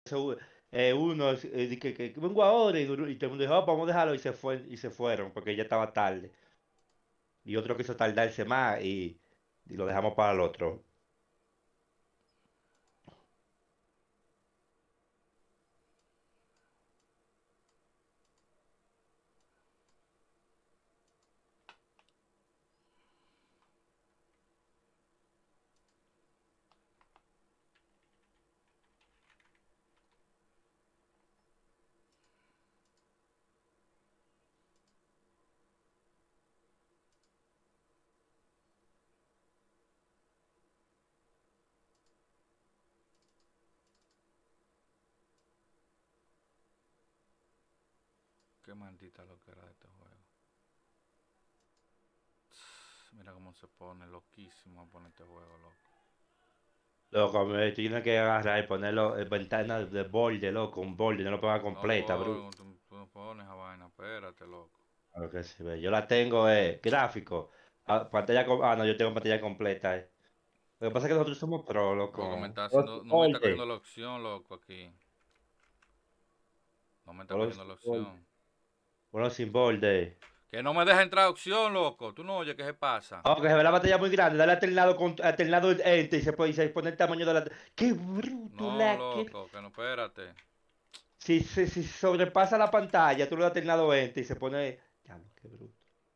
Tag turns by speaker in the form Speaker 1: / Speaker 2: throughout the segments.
Speaker 1: uno que vengo ahora y todo el mundo dijo, "Oh, vamos a dejarlo y se fueron porque ya estaba tarde. Y otro quiso tardarse más y lo dejamos para el otro.
Speaker 2: Qué maldita lo que era de este juego. Mira cómo se pone loquísimo a poner este juego, loco.
Speaker 1: Loco, me tiene que agarrar y ponerlo en ventana de borde, loco, un borde, no lo ponga
Speaker 2: No
Speaker 1: completa, bro.
Speaker 2: puedo, tú no pones esa vaina, espérate, loco.
Speaker 1: A lo que se ve. Yo la tengo, gráfico. No, yo tengo pantalla completa, eh. Lo que pasa es que nosotros somos pro,
Speaker 2: Porque me
Speaker 1: loco.
Speaker 2: está
Speaker 1: Los
Speaker 2: haciendo, no me está cogiendo
Speaker 1: borde.
Speaker 2: la opción, loco, aquí. No me está
Speaker 1: Bueno,
Speaker 2: cogiendo
Speaker 1: sin
Speaker 2: la
Speaker 1: borde.
Speaker 2: opción.
Speaker 1: Bueno, sin borde.
Speaker 2: Que no me deja entrar opción, loco. Tú no oyes qué se pasa.
Speaker 1: Aunque se ve la pantalla muy grande, dale alternado enter y se pone el tamaño de la. ¡Qué bruto
Speaker 2: No,
Speaker 1: la que!
Speaker 2: loco, que no, espérate.
Speaker 1: Si sobrepasa la pantalla, tú le das alternado enter y se pone. Diablo, qué bruto.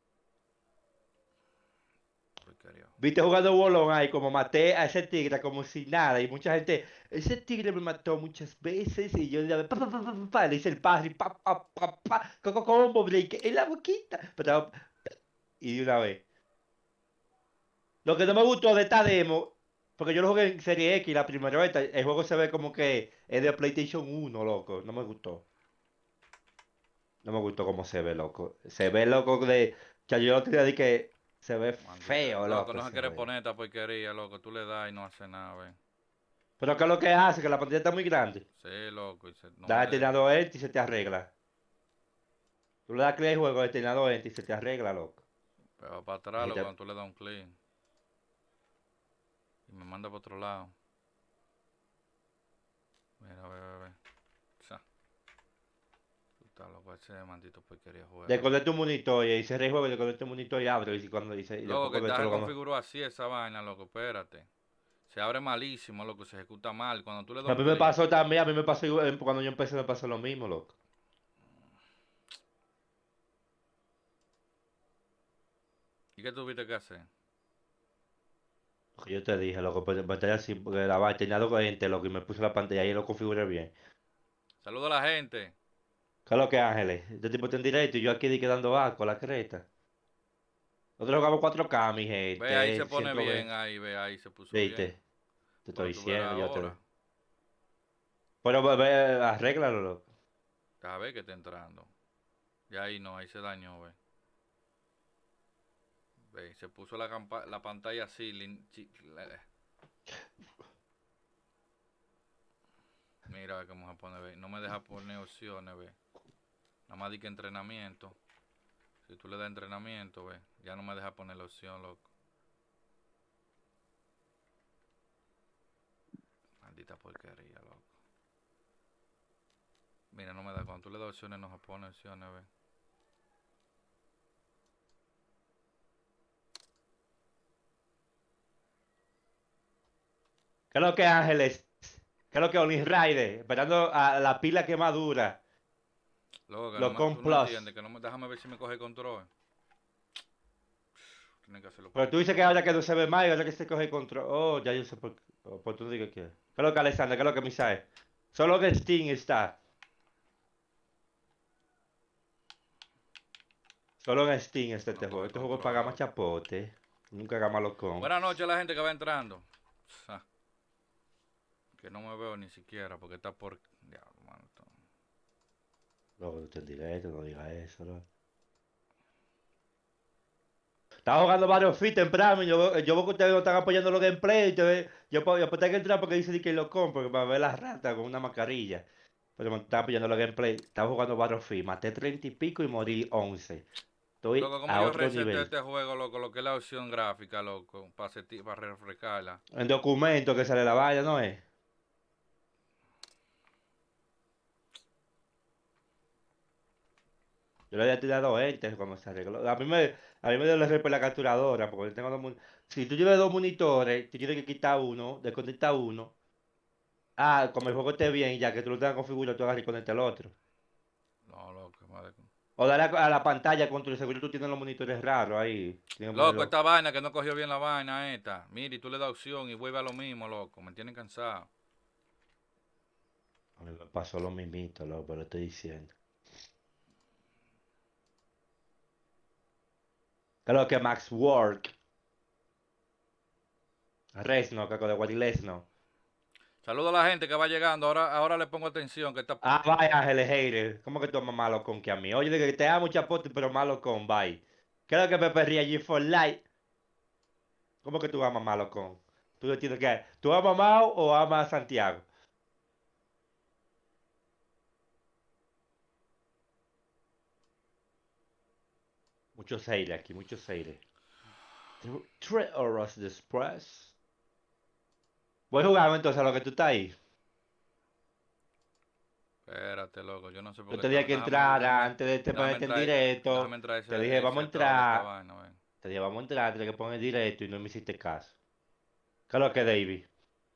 Speaker 2: Porquería.
Speaker 1: Viste jugando bolón ahí, como maté a ese tigre como si nada. Y mucha gente, ese tigre me mató muchas veces. Y yo le le hice el parry, combo break en la boquita. Y de una vez. Lo que no me gustó de esta demo, porque yo lo jugué en Serie X la primera vez, el juego se ve como que es de PlayStation 1, loco. No me gustó. No me gustó cómo se ve, loco. Se ve, loco, de. Ya yo lo tenía de que se ve
Speaker 2: Maldita.
Speaker 1: feo,
Speaker 2: Loco,
Speaker 1: loco,
Speaker 2: no se
Speaker 1: ese
Speaker 2: quiere
Speaker 1: juego.
Speaker 2: poner esta porquería, loco. Tú le das y no hace nada, ve.
Speaker 1: Pero ¿qué es lo que hace? Que la pantalla está muy grande.
Speaker 2: Sí, loco, no
Speaker 1: Da
Speaker 2: me deja.
Speaker 1: alternado Enter y se te arregla. Tú le das clic al juego, alternado Enter y se te arregla, loco.
Speaker 2: Pero va para
Speaker 1: Y
Speaker 2: atrás,
Speaker 1: se
Speaker 2: loco,
Speaker 1: te-
Speaker 2: cuando tú le das un clic. Y me manda para otro lado. Mira, ve, ve, ve. Cha, tú estás loco, ese maldito porquería juego.
Speaker 1: Desconecta tu monitor y se juego, desconecta tu monitor y abre. Y
Speaker 2: Loco,
Speaker 1: después
Speaker 2: que
Speaker 1: cuando te
Speaker 2: está
Speaker 1: lo cuando.
Speaker 2: configurado así esa vaina, loco, espérate. Se abre malísimo, loco, se ejecuta mal. Cuando tú le das
Speaker 1: A
Speaker 2: un
Speaker 1: mí me
Speaker 2: clic.
Speaker 1: pasó también, a mí me pasó igual, cuando yo empecé me pasó lo mismo, loco.
Speaker 2: ¿Y qué tuviste que hacer?
Speaker 1: Lo que yo te dije, loco, pues pantalla así, porque la vaina tenía algo gente, loco, y me puse la pantalla y lo configuré bien.
Speaker 2: Saludo a la gente.
Speaker 1: ¿Qué es lo que Ángeles? Este tipo está en directo y yo aquí di quedando con la creta. Nosotros jugamos 4K, mi
Speaker 2: Ve, ahí se
Speaker 1: gente,
Speaker 2: pone bien,
Speaker 1: 120.
Speaker 2: ahí, ve, ahí se puso bien.
Speaker 1: ¿Viste? Te estoy
Speaker 2: Pero tú verás
Speaker 1: diciendo, yo te.
Speaker 2: ahora.
Speaker 1: Pero arréglalo, loco.
Speaker 2: Cada vez que está entrando. Y ahí no, ahí se dañó, ve. Ve, se puso la pantalla así. Mira, ve cómo se pone, ve. No me deja poner opciones, ve. Nada más di que entrenamiento. Si tú le das entrenamiento, ve. Ya no me deja poner la opción, loco. Maldita porquería, loco. Mira, no me da. Cuando tú le das opciones, no se pone opciones, ve.
Speaker 1: ¿Qué es lo que Ángeles? ¿Qué es lo que Only Rider? Esperando a la pila que más dura.
Speaker 2: Loco, que no
Speaker 1: Los
Speaker 2: me,
Speaker 1: Con
Speaker 2: tú no entiendes,
Speaker 1: Plus.
Speaker 2: que no me, déjame ver si me coge control. Tiene que hacerlo por
Speaker 1: Pero
Speaker 2: el
Speaker 1: tú dices que ahora
Speaker 2: control.
Speaker 1: que no se ve más y ahora que se coge control. Oh, ya yo sé por tú digas que. ¿Qué es lo que Alexander? ¿Qué es lo que Misael? Solo que Steam está. Solo en Steam está
Speaker 2: No
Speaker 1: este juego.
Speaker 2: coge
Speaker 1: Este juego
Speaker 2: control,
Speaker 1: paga más
Speaker 2: loco.
Speaker 1: chapote. Nunca haga malo con.
Speaker 2: Buenas noches a la gente que va entrando. Ja, que no me veo ni siquiera porque está por... Diablo, mano.
Speaker 1: Luego no te directo, no digas eso, ¿no? Estaba jugando varios Fit temprano y yo veo que ustedes no están apoyando los gameplays. Yo tengo que entrar porque dice que lo compro, para ver las ratas con una mascarilla. Pero me están apoyando los gameplays. Estaba jugando varios Fit, maté 30 y pico y morí 11. Estoy
Speaker 2: Loco, como
Speaker 1: a
Speaker 2: yo
Speaker 1: otro
Speaker 2: reseté
Speaker 1: nivel.
Speaker 2: este juego, loco, lo que es la opción gráfica, loco, para refrescarla.
Speaker 1: En documento que sale la vaina, ¿no es? Yo le había tirado entes cuando se arregló. A mí me dio el RP la capturadora, porque yo tengo si tú tienes dos monitores, tú tienes que quitar uno, desconectar uno. Ah, como el juego esté bien, ya que tú lo tengas configurado, tú agarras y conectas el otro.
Speaker 2: No, loco, madre.
Speaker 1: O dale a la pantalla con tu seguro, tú tienes los monitores raros ahí. Tienes que
Speaker 2: Loco,
Speaker 1: ponerlo.
Speaker 2: esta vaina que no cogió bien la vaina esta. Mira, y tú le das opción y vuelve a lo mismo, loco. Me tienen cansado.
Speaker 1: A mí me pasó lo mismito, loco, pero lo estoy diciendo. Creo que Max Work, Resno, que de Wally Lesno.
Speaker 2: Saludo a la gente que va llegando. Ahora le pongo atención que está.
Speaker 1: Ah, bye, Ángeles Hater. ¿Cómo que tú amas malo con que a mí? Oye, de que te amo, chapote, pero malo con, bye. Creo que Pepe Ría G for life. ¿Cómo que tú amas malo con? Tú le tienes que. ¿Tú amas a Mao o amas a Santiago? Muchos haters aquí, muchos haters. 3 horas después. Voy a jugar entonces a lo que tú estás ahí.
Speaker 2: Espérate, loco. Yo no sé por
Speaker 1: Yo
Speaker 2: qué
Speaker 1: te
Speaker 2: está.
Speaker 1: dije que entrara antes de te ponerte en
Speaker 2: Déjame
Speaker 1: directo.
Speaker 2: entrar
Speaker 1: Te dije, vamos a
Speaker 2: ese troll de esta
Speaker 1: entrar.
Speaker 2: vaina, ven.
Speaker 1: Te dije, vamos a entrar, te dije que poner directo y no me hiciste caso. ¿Qué es lo que, David?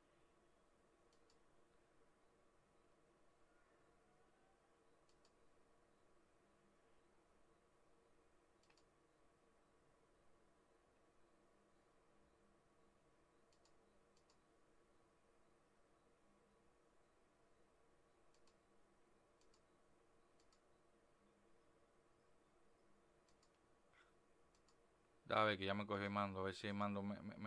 Speaker 2: A ver, que ya me cogió el mando. A ver si el mando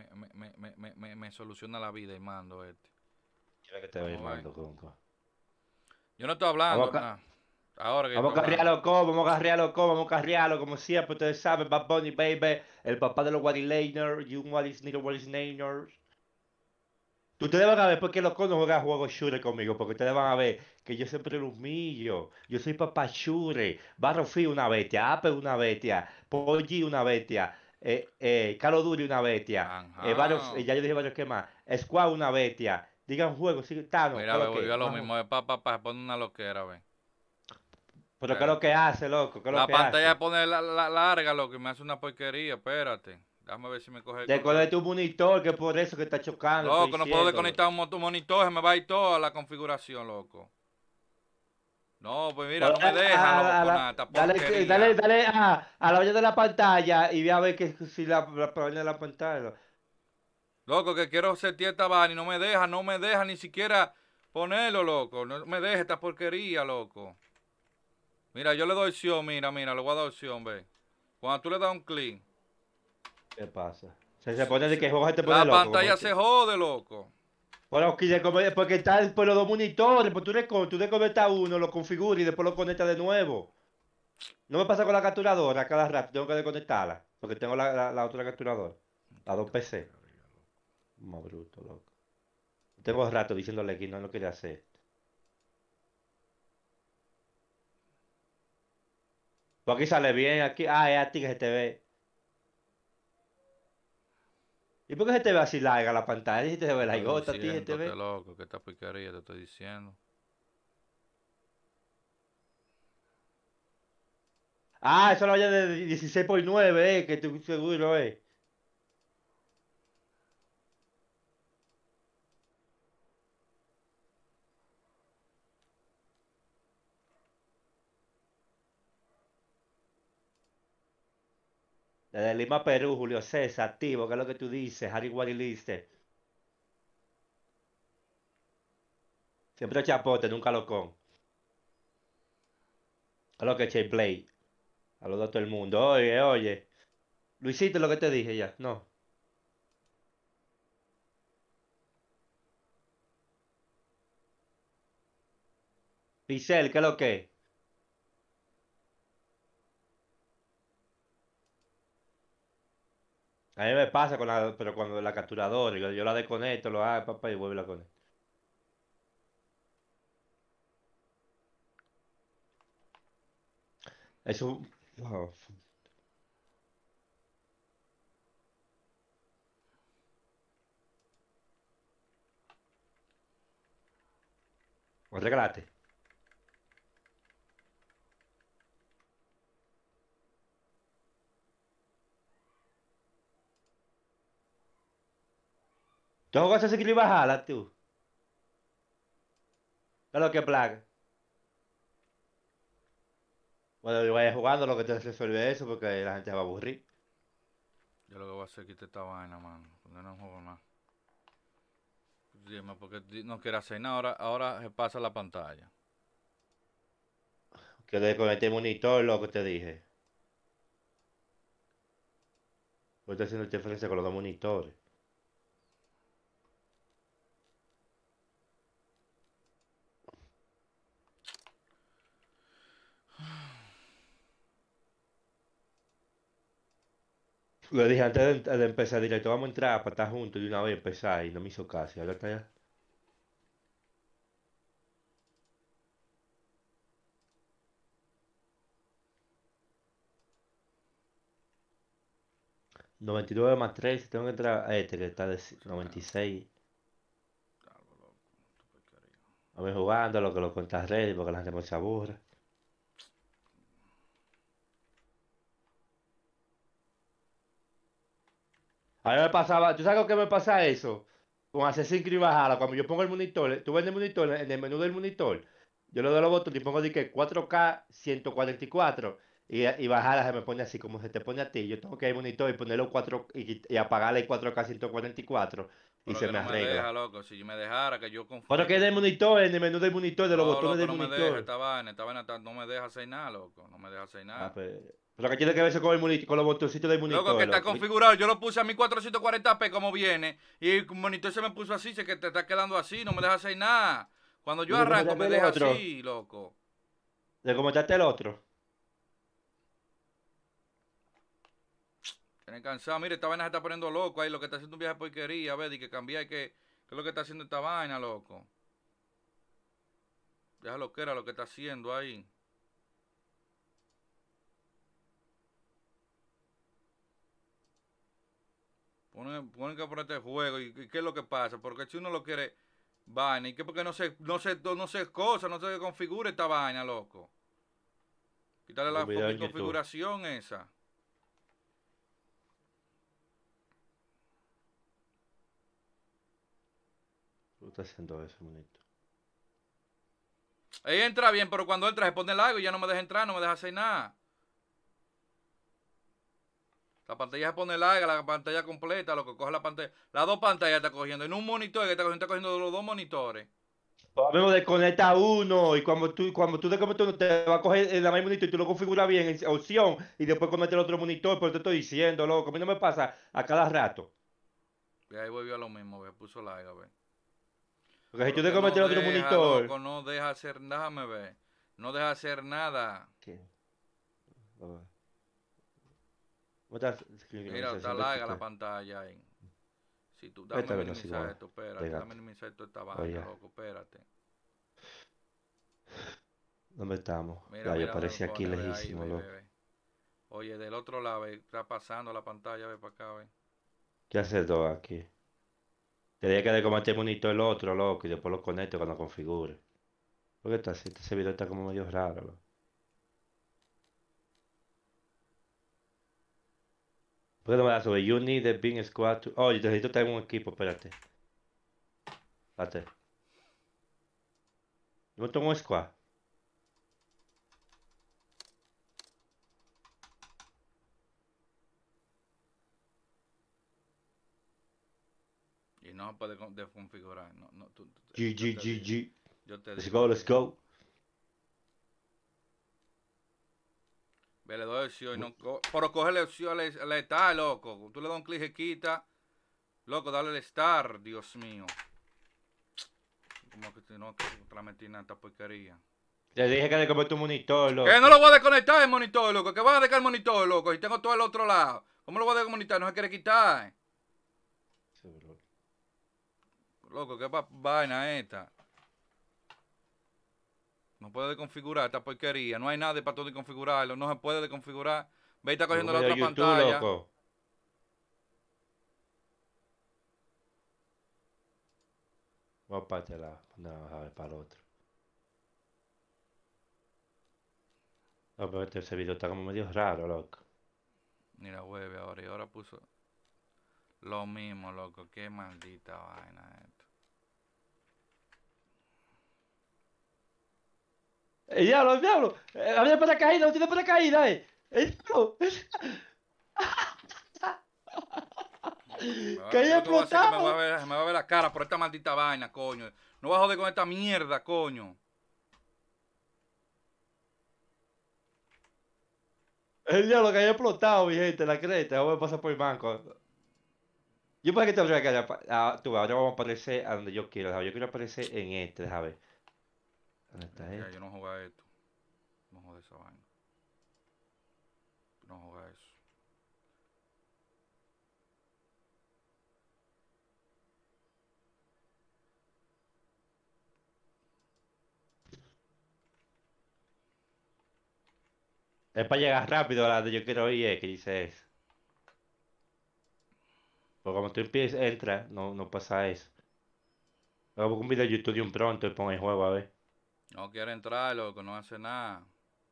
Speaker 2: me soluciona la vida el mando este.
Speaker 1: Quiero que te voy
Speaker 2: Vamos a ver.
Speaker 1: mando, conco.
Speaker 2: Yo no estoy
Speaker 1: Vamos
Speaker 2: hablando.
Speaker 1: a, ca-
Speaker 2: Ahora que yo
Speaker 1: vamos
Speaker 2: estoy
Speaker 1: a
Speaker 2: hablando.
Speaker 1: carrearlo como, vamos a carrearlo como, vamos a carrearlo como siempre. Ustedes saben, Bad Bunny, baby. El papá de los Wadilaners. You Wadis, little Wadislaners. Ustedes van a ver por qué los no juegan juegos shooter conmigo, porque ustedes van a ver que yo siempre lo humillo. Yo soy papá shooter. Battlefield una bestia, Ape una bestia, PUBG una bestia, Call of Duty una bestia,
Speaker 2: Ajá.
Speaker 1: ya yo dije varios que más, Squad una bestia. Digan juegos, sí, Tano, ¿qué
Speaker 2: Mira,
Speaker 1: es
Speaker 2: ve,
Speaker 1: lo
Speaker 2: volvió a
Speaker 1: que?
Speaker 2: lo mismo. De se pone una loquera, ve.
Speaker 1: Pero ¿qué es lo
Speaker 2: Espérate.
Speaker 1: que hace, loco? ¿Qué es lo
Speaker 2: La
Speaker 1: que
Speaker 2: pantalla
Speaker 1: hace?
Speaker 2: pone larga, loco, y me hace una porquería. Espérate. Déjame ver si me coge el control.
Speaker 1: Desconecta tu monitor, que es por eso que está chocando, estoy
Speaker 2: Loco, no puedo
Speaker 1: diciéndolo.
Speaker 2: desconectar un monitor, se me va a ir toda la configuración, loco. No, pues mira,
Speaker 1: Pues
Speaker 2: no me deja, loco, nada, esta
Speaker 1: dale,
Speaker 2: porquería.
Speaker 1: dale a la olla de la pantalla y ve a ver que si la vaina de la pantalla.
Speaker 2: Loco, que quiero setear esta vaina y no me deja ni siquiera ponerlo, loco. No me deja esta porquería, loco. Mira, yo le doy opción, mira, le voy a dar opción, ve. Cuando tú le das un clic,
Speaker 1: ¿Qué pasa? Se pone de que el juego se te pone
Speaker 2: la
Speaker 1: loco, como
Speaker 2: pantalla
Speaker 1: este.
Speaker 2: se jode, loco.
Speaker 1: Bueno, porque está por los dos monitores, pues tú desconectas uno, lo configuras y después lo conectas de nuevo. No me pasa con la capturadora cada rato, tengo que desconectarla, porque tengo la otra capturadora, la dos PC. Más bruto, loco. Tengo rato diciéndole que no lo quería hacer. Pues aquí sale bien, aquí, es a ti que se te ve. ¿Y por qué se te ve así larga la pantalla? ¿Y se te
Speaker 2: Te
Speaker 1: ve la
Speaker 2: estoy
Speaker 1: gota a ti se te
Speaker 2: diciendo,
Speaker 1: ve?
Speaker 2: loco, que esta porquería te estoy diciendo.
Speaker 1: Eso lo vaya de 16:9, que estoy seguro, Desde Lima, Perú, Julio César, activo, ¿qué es lo que tú dices? Harry Guariliste. Siempre chapote, nunca locón. Es lo que Che Play. Saludos a todo el mundo. Oye, oye. Luisito, lo que te dije ya. No. Pixel, ¿qué es lo que? A mí me pasa pero cuando la capturadora, yo la desconecto, lo hago, papá, y vuelvo a la conecto. Eso. Wow. Regálate. ¿Tú jugaste ese que bajarla, tú? ¿Qué es lo que es plaga? Bueno, yo vaya jugando lo que te resuelve eso porque la gente se va a aburrir.
Speaker 2: Yo lo que voy a hacer es quitar esta vaina, mano. Porque no juego más. Dime, porque no quiere hacer nada. Ahora se pasa la pantalla.
Speaker 1: Que desconecté el monitor, lo que te dije. Pues estoy haciendo interferencia con los dos monitores. Le dije antes de empezar directo, vamos a entrar para estar juntos de una vez empezar y no me hizo caso. Y ahora está ya. 99 más 3, tengo que entrar a este que está de
Speaker 2: Sí,
Speaker 1: 96.
Speaker 2: algo loco. Tu porquería.
Speaker 1: Vamos jugando lo que lo cuentas ready porque la gente no se aburre. A mí me pasaba, ¿tú sabes con qué me pasa eso? Con Assassin's Creed Valhalla, cuando yo pongo el monitor, tú ves el monitor, en el menú del monitor, yo le doy los botones y pongo de que 4K 144 y Valhalla se me pone así como se te pone a ti. Yo tengo que ir al monitor y ponerlo 4 y apagarle el 4K 144 y
Speaker 2: Pero
Speaker 1: se
Speaker 2: que
Speaker 1: me
Speaker 2: no me deja,
Speaker 1: arregla.
Speaker 2: loco. Si yo me dejara, que yo
Speaker 1: Pero que
Speaker 2: configure.
Speaker 1: en el monitor, en el menú del monitor, de los
Speaker 2: No,
Speaker 1: botones
Speaker 2: loco,
Speaker 1: del
Speaker 2: no me deja
Speaker 1: monitor.
Speaker 2: esta vaina. Esta vaina no me deja hacer nada, loco. No me deja hacer
Speaker 1: Ah,
Speaker 2: nada.
Speaker 1: pues, pero que tiene que verse con el monitor, con los botoncitos del
Speaker 2: Loco, que
Speaker 1: monitor,
Speaker 2: está
Speaker 1: loco.
Speaker 2: configurado. Yo lo puse a 1440p como viene. Y el monitor se me puso así. Se que te está quedando así. No me deja hacer nada. Cuando
Speaker 1: ¿Y
Speaker 2: yo
Speaker 1: de cómo
Speaker 2: arranco,
Speaker 1: está
Speaker 2: me
Speaker 1: el
Speaker 2: deja
Speaker 1: otro?
Speaker 2: así, loco.
Speaker 1: ¿De cómo está el otro?
Speaker 2: Tienen cansado. Mire, esta vaina se está poniendo loco ahí. Lo que está haciendo un viaje de porquería. A ver, y que cambiar. ¿Qué es lo que está haciendo esta vaina, loco? Deja lo que era lo que está haciendo ahí. Ponen que por este juego. ¿Y qué es lo que pasa? Porque si uno lo quiere vaina. ¿Y qué? Porque no sé cosa. No se configura esta vaina, loco. Quitarle
Speaker 1: Un
Speaker 2: la
Speaker 1: video
Speaker 2: fucking
Speaker 1: en YouTube.
Speaker 2: configuración esa.
Speaker 1: ¿Cómo está haciendo eso, monito?
Speaker 2: Ella entra bien, pero cuando entra se pone largo y ya no me deja entrar, no me deja hacer nada. La pantalla se pone larga, la pantalla completa, lo que coge la pantalla. Las dos pantallas está cogiendo. En un monitor que está cogiendo los dos monitores.
Speaker 1: Podemos desconectar uno y cuando tú desconectas uno te va a coger el mismo monitor y tú lo configuras bien en opción y después conectar el otro monitor, pero te estoy diciendo, loco, a mí no me pasa a cada rato.
Speaker 2: Y ahí volvió a lo mismo, ve, puso larga, ve.
Speaker 1: Porque si tú
Speaker 2: Pero que no
Speaker 1: desconectas el otro
Speaker 2: deja,
Speaker 1: monitor...
Speaker 2: loco, no deja hacer, déjame ver. No deja hacer nada.
Speaker 1: ¿Qué? A ver. ¿Cómo estás?
Speaker 2: Mira, está
Speaker 1: Sincronización
Speaker 2: larga la
Speaker 1: 23.
Speaker 2: pantalla ahí. Si tú, déjame
Speaker 1: Esta vez no es
Speaker 2: minimizar
Speaker 1: igual.
Speaker 2: esto, espérate, déjame
Speaker 1: Pégate.
Speaker 2: minimizar toda esta vaina,
Speaker 1: Oye,
Speaker 2: loco, espérate.
Speaker 1: ¿dónde estamos?
Speaker 2: Mira,
Speaker 1: Ya, yo
Speaker 2: mira dónde me
Speaker 1: parecía aquí
Speaker 2: pone, ve ahí,
Speaker 1: lejísimo,
Speaker 2: ve, ve,
Speaker 1: loco.
Speaker 2: ve. Oye, del otro lado, ve, está pasando la pantalla, ve para acá, ve.
Speaker 1: ¿Qué hace todo aquí? Tenía que desconectar el monitor el otro, loco, y después lo conecto cuando configure. Porque está así, este video está como medio raro, loco. ¿Por qué no me da sobre? You need a big squad to... Oh, yo necesito tener un equipo, espérate. Espérate. Yo tengo un squad.
Speaker 2: Y no se puede desconfigurar. No, no,
Speaker 1: G, G, G, G.
Speaker 2: yo te
Speaker 1: Let's
Speaker 2: digo
Speaker 1: go,
Speaker 2: a
Speaker 1: let's
Speaker 2: ti.
Speaker 1: go.
Speaker 2: Ve, le doy opción, no, pero coge la opción, le está, loco. Tú le das un clic y quita. Loco, dale el star, Dios mío. Como que si no, que te la metí en esta porquería.
Speaker 1: Te dije que desconecte un monitor,
Speaker 2: Que no lo
Speaker 1: loco.
Speaker 2: voy a desconectar el monitor, loco. Que va a dejar el monitor, loco. Y tengo todo el otro lado. ¿Cómo lo voy a desconectar? No se quiere quitar.
Speaker 1: Sí, bro.
Speaker 2: Loco, qué vaina esta. No puede configurar esta porquería. No hay nada para todo de configurarlo. No se puede configurar. Ve y está
Speaker 1: Yo
Speaker 2: cogiendo
Speaker 1: me
Speaker 2: la
Speaker 1: dio
Speaker 2: otra
Speaker 1: YouTube,
Speaker 2: pantalla.
Speaker 1: loco. Vamos para este lado. No, a ver, para el otro. No, pero ese video está como medio raro, loco.
Speaker 2: Mira, hueve ahora. Y ahora puso. Lo mismo, loco. Qué maldita vaina esto.
Speaker 1: El diablo. Había paracaídas, no tiene paracaídas, El diablo. Que
Speaker 2: Yo
Speaker 1: haya
Speaker 2: lo que voy a hacer es que
Speaker 1: explotado.
Speaker 2: me va a ver la cara por esta maldita vaina, coño. No vas a joder con esta mierda, coño.
Speaker 1: El diablo que haya explotado, mi gente, la creta. Voy a pasar por el banco. Yo para que te habría que tú, ahora vamos a aparecer a donde yo quiero. ¿Sabes? Yo quiero aparecer en este, déjame ver. ¿Dónde está
Speaker 2: Ya,
Speaker 1: este?
Speaker 2: yo no juego a esto. No joder esa vaina. No juego a eso.
Speaker 1: Es para llegar rápido a donde yo quiero ir, que dice eso. Porque como tú empiezas, entras, no pasa eso. Hago un video de YouTube de un pronto y pongo el juego a ver.
Speaker 2: No quiere entrar, loco. No hace nada.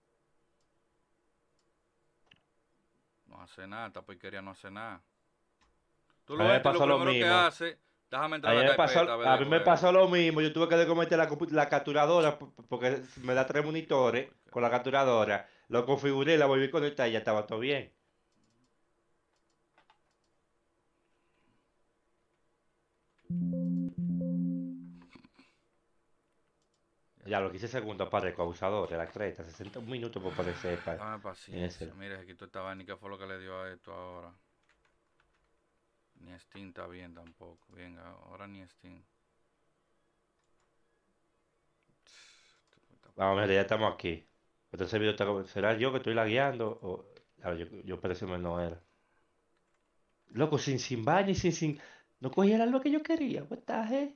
Speaker 2: No hace nada. Esta porquería no hace nada. Tú
Speaker 1: A mí
Speaker 2: lo
Speaker 1: me
Speaker 2: entras y lo
Speaker 1: pasó lo
Speaker 2: primero que
Speaker 1: mismo.
Speaker 2: hace, déjame
Speaker 1: A
Speaker 2: entrar
Speaker 1: mí
Speaker 2: a la
Speaker 1: me
Speaker 2: carpeta
Speaker 1: pasó,
Speaker 2: a ver
Speaker 1: a
Speaker 2: de
Speaker 1: mí me
Speaker 2: juego.
Speaker 1: pasó lo mismo. Yo tuve que desconectar la capturadora porque me da tres monitores con la capturadora. Lo configuré, la volví a conectar y ya estaba todo bien. Ya lo 15 segundos para el causador de la creta. 60 minutos por aparecer
Speaker 2: Dame
Speaker 1: en ese.
Speaker 2: paciencia. Mira, se quitó esta vaina. ¿Qué fue lo que le dio a esto ahora? Ni Steam está bien tampoco. Bien, ahora ni Steam.
Speaker 1: Vamos a ver, ya estamos aquí. Entonces video ¿será yo que estoy lagueando? O, yo parece que no era. Loco, sin baño y sin. No cogía lo que yo quería. What the heck?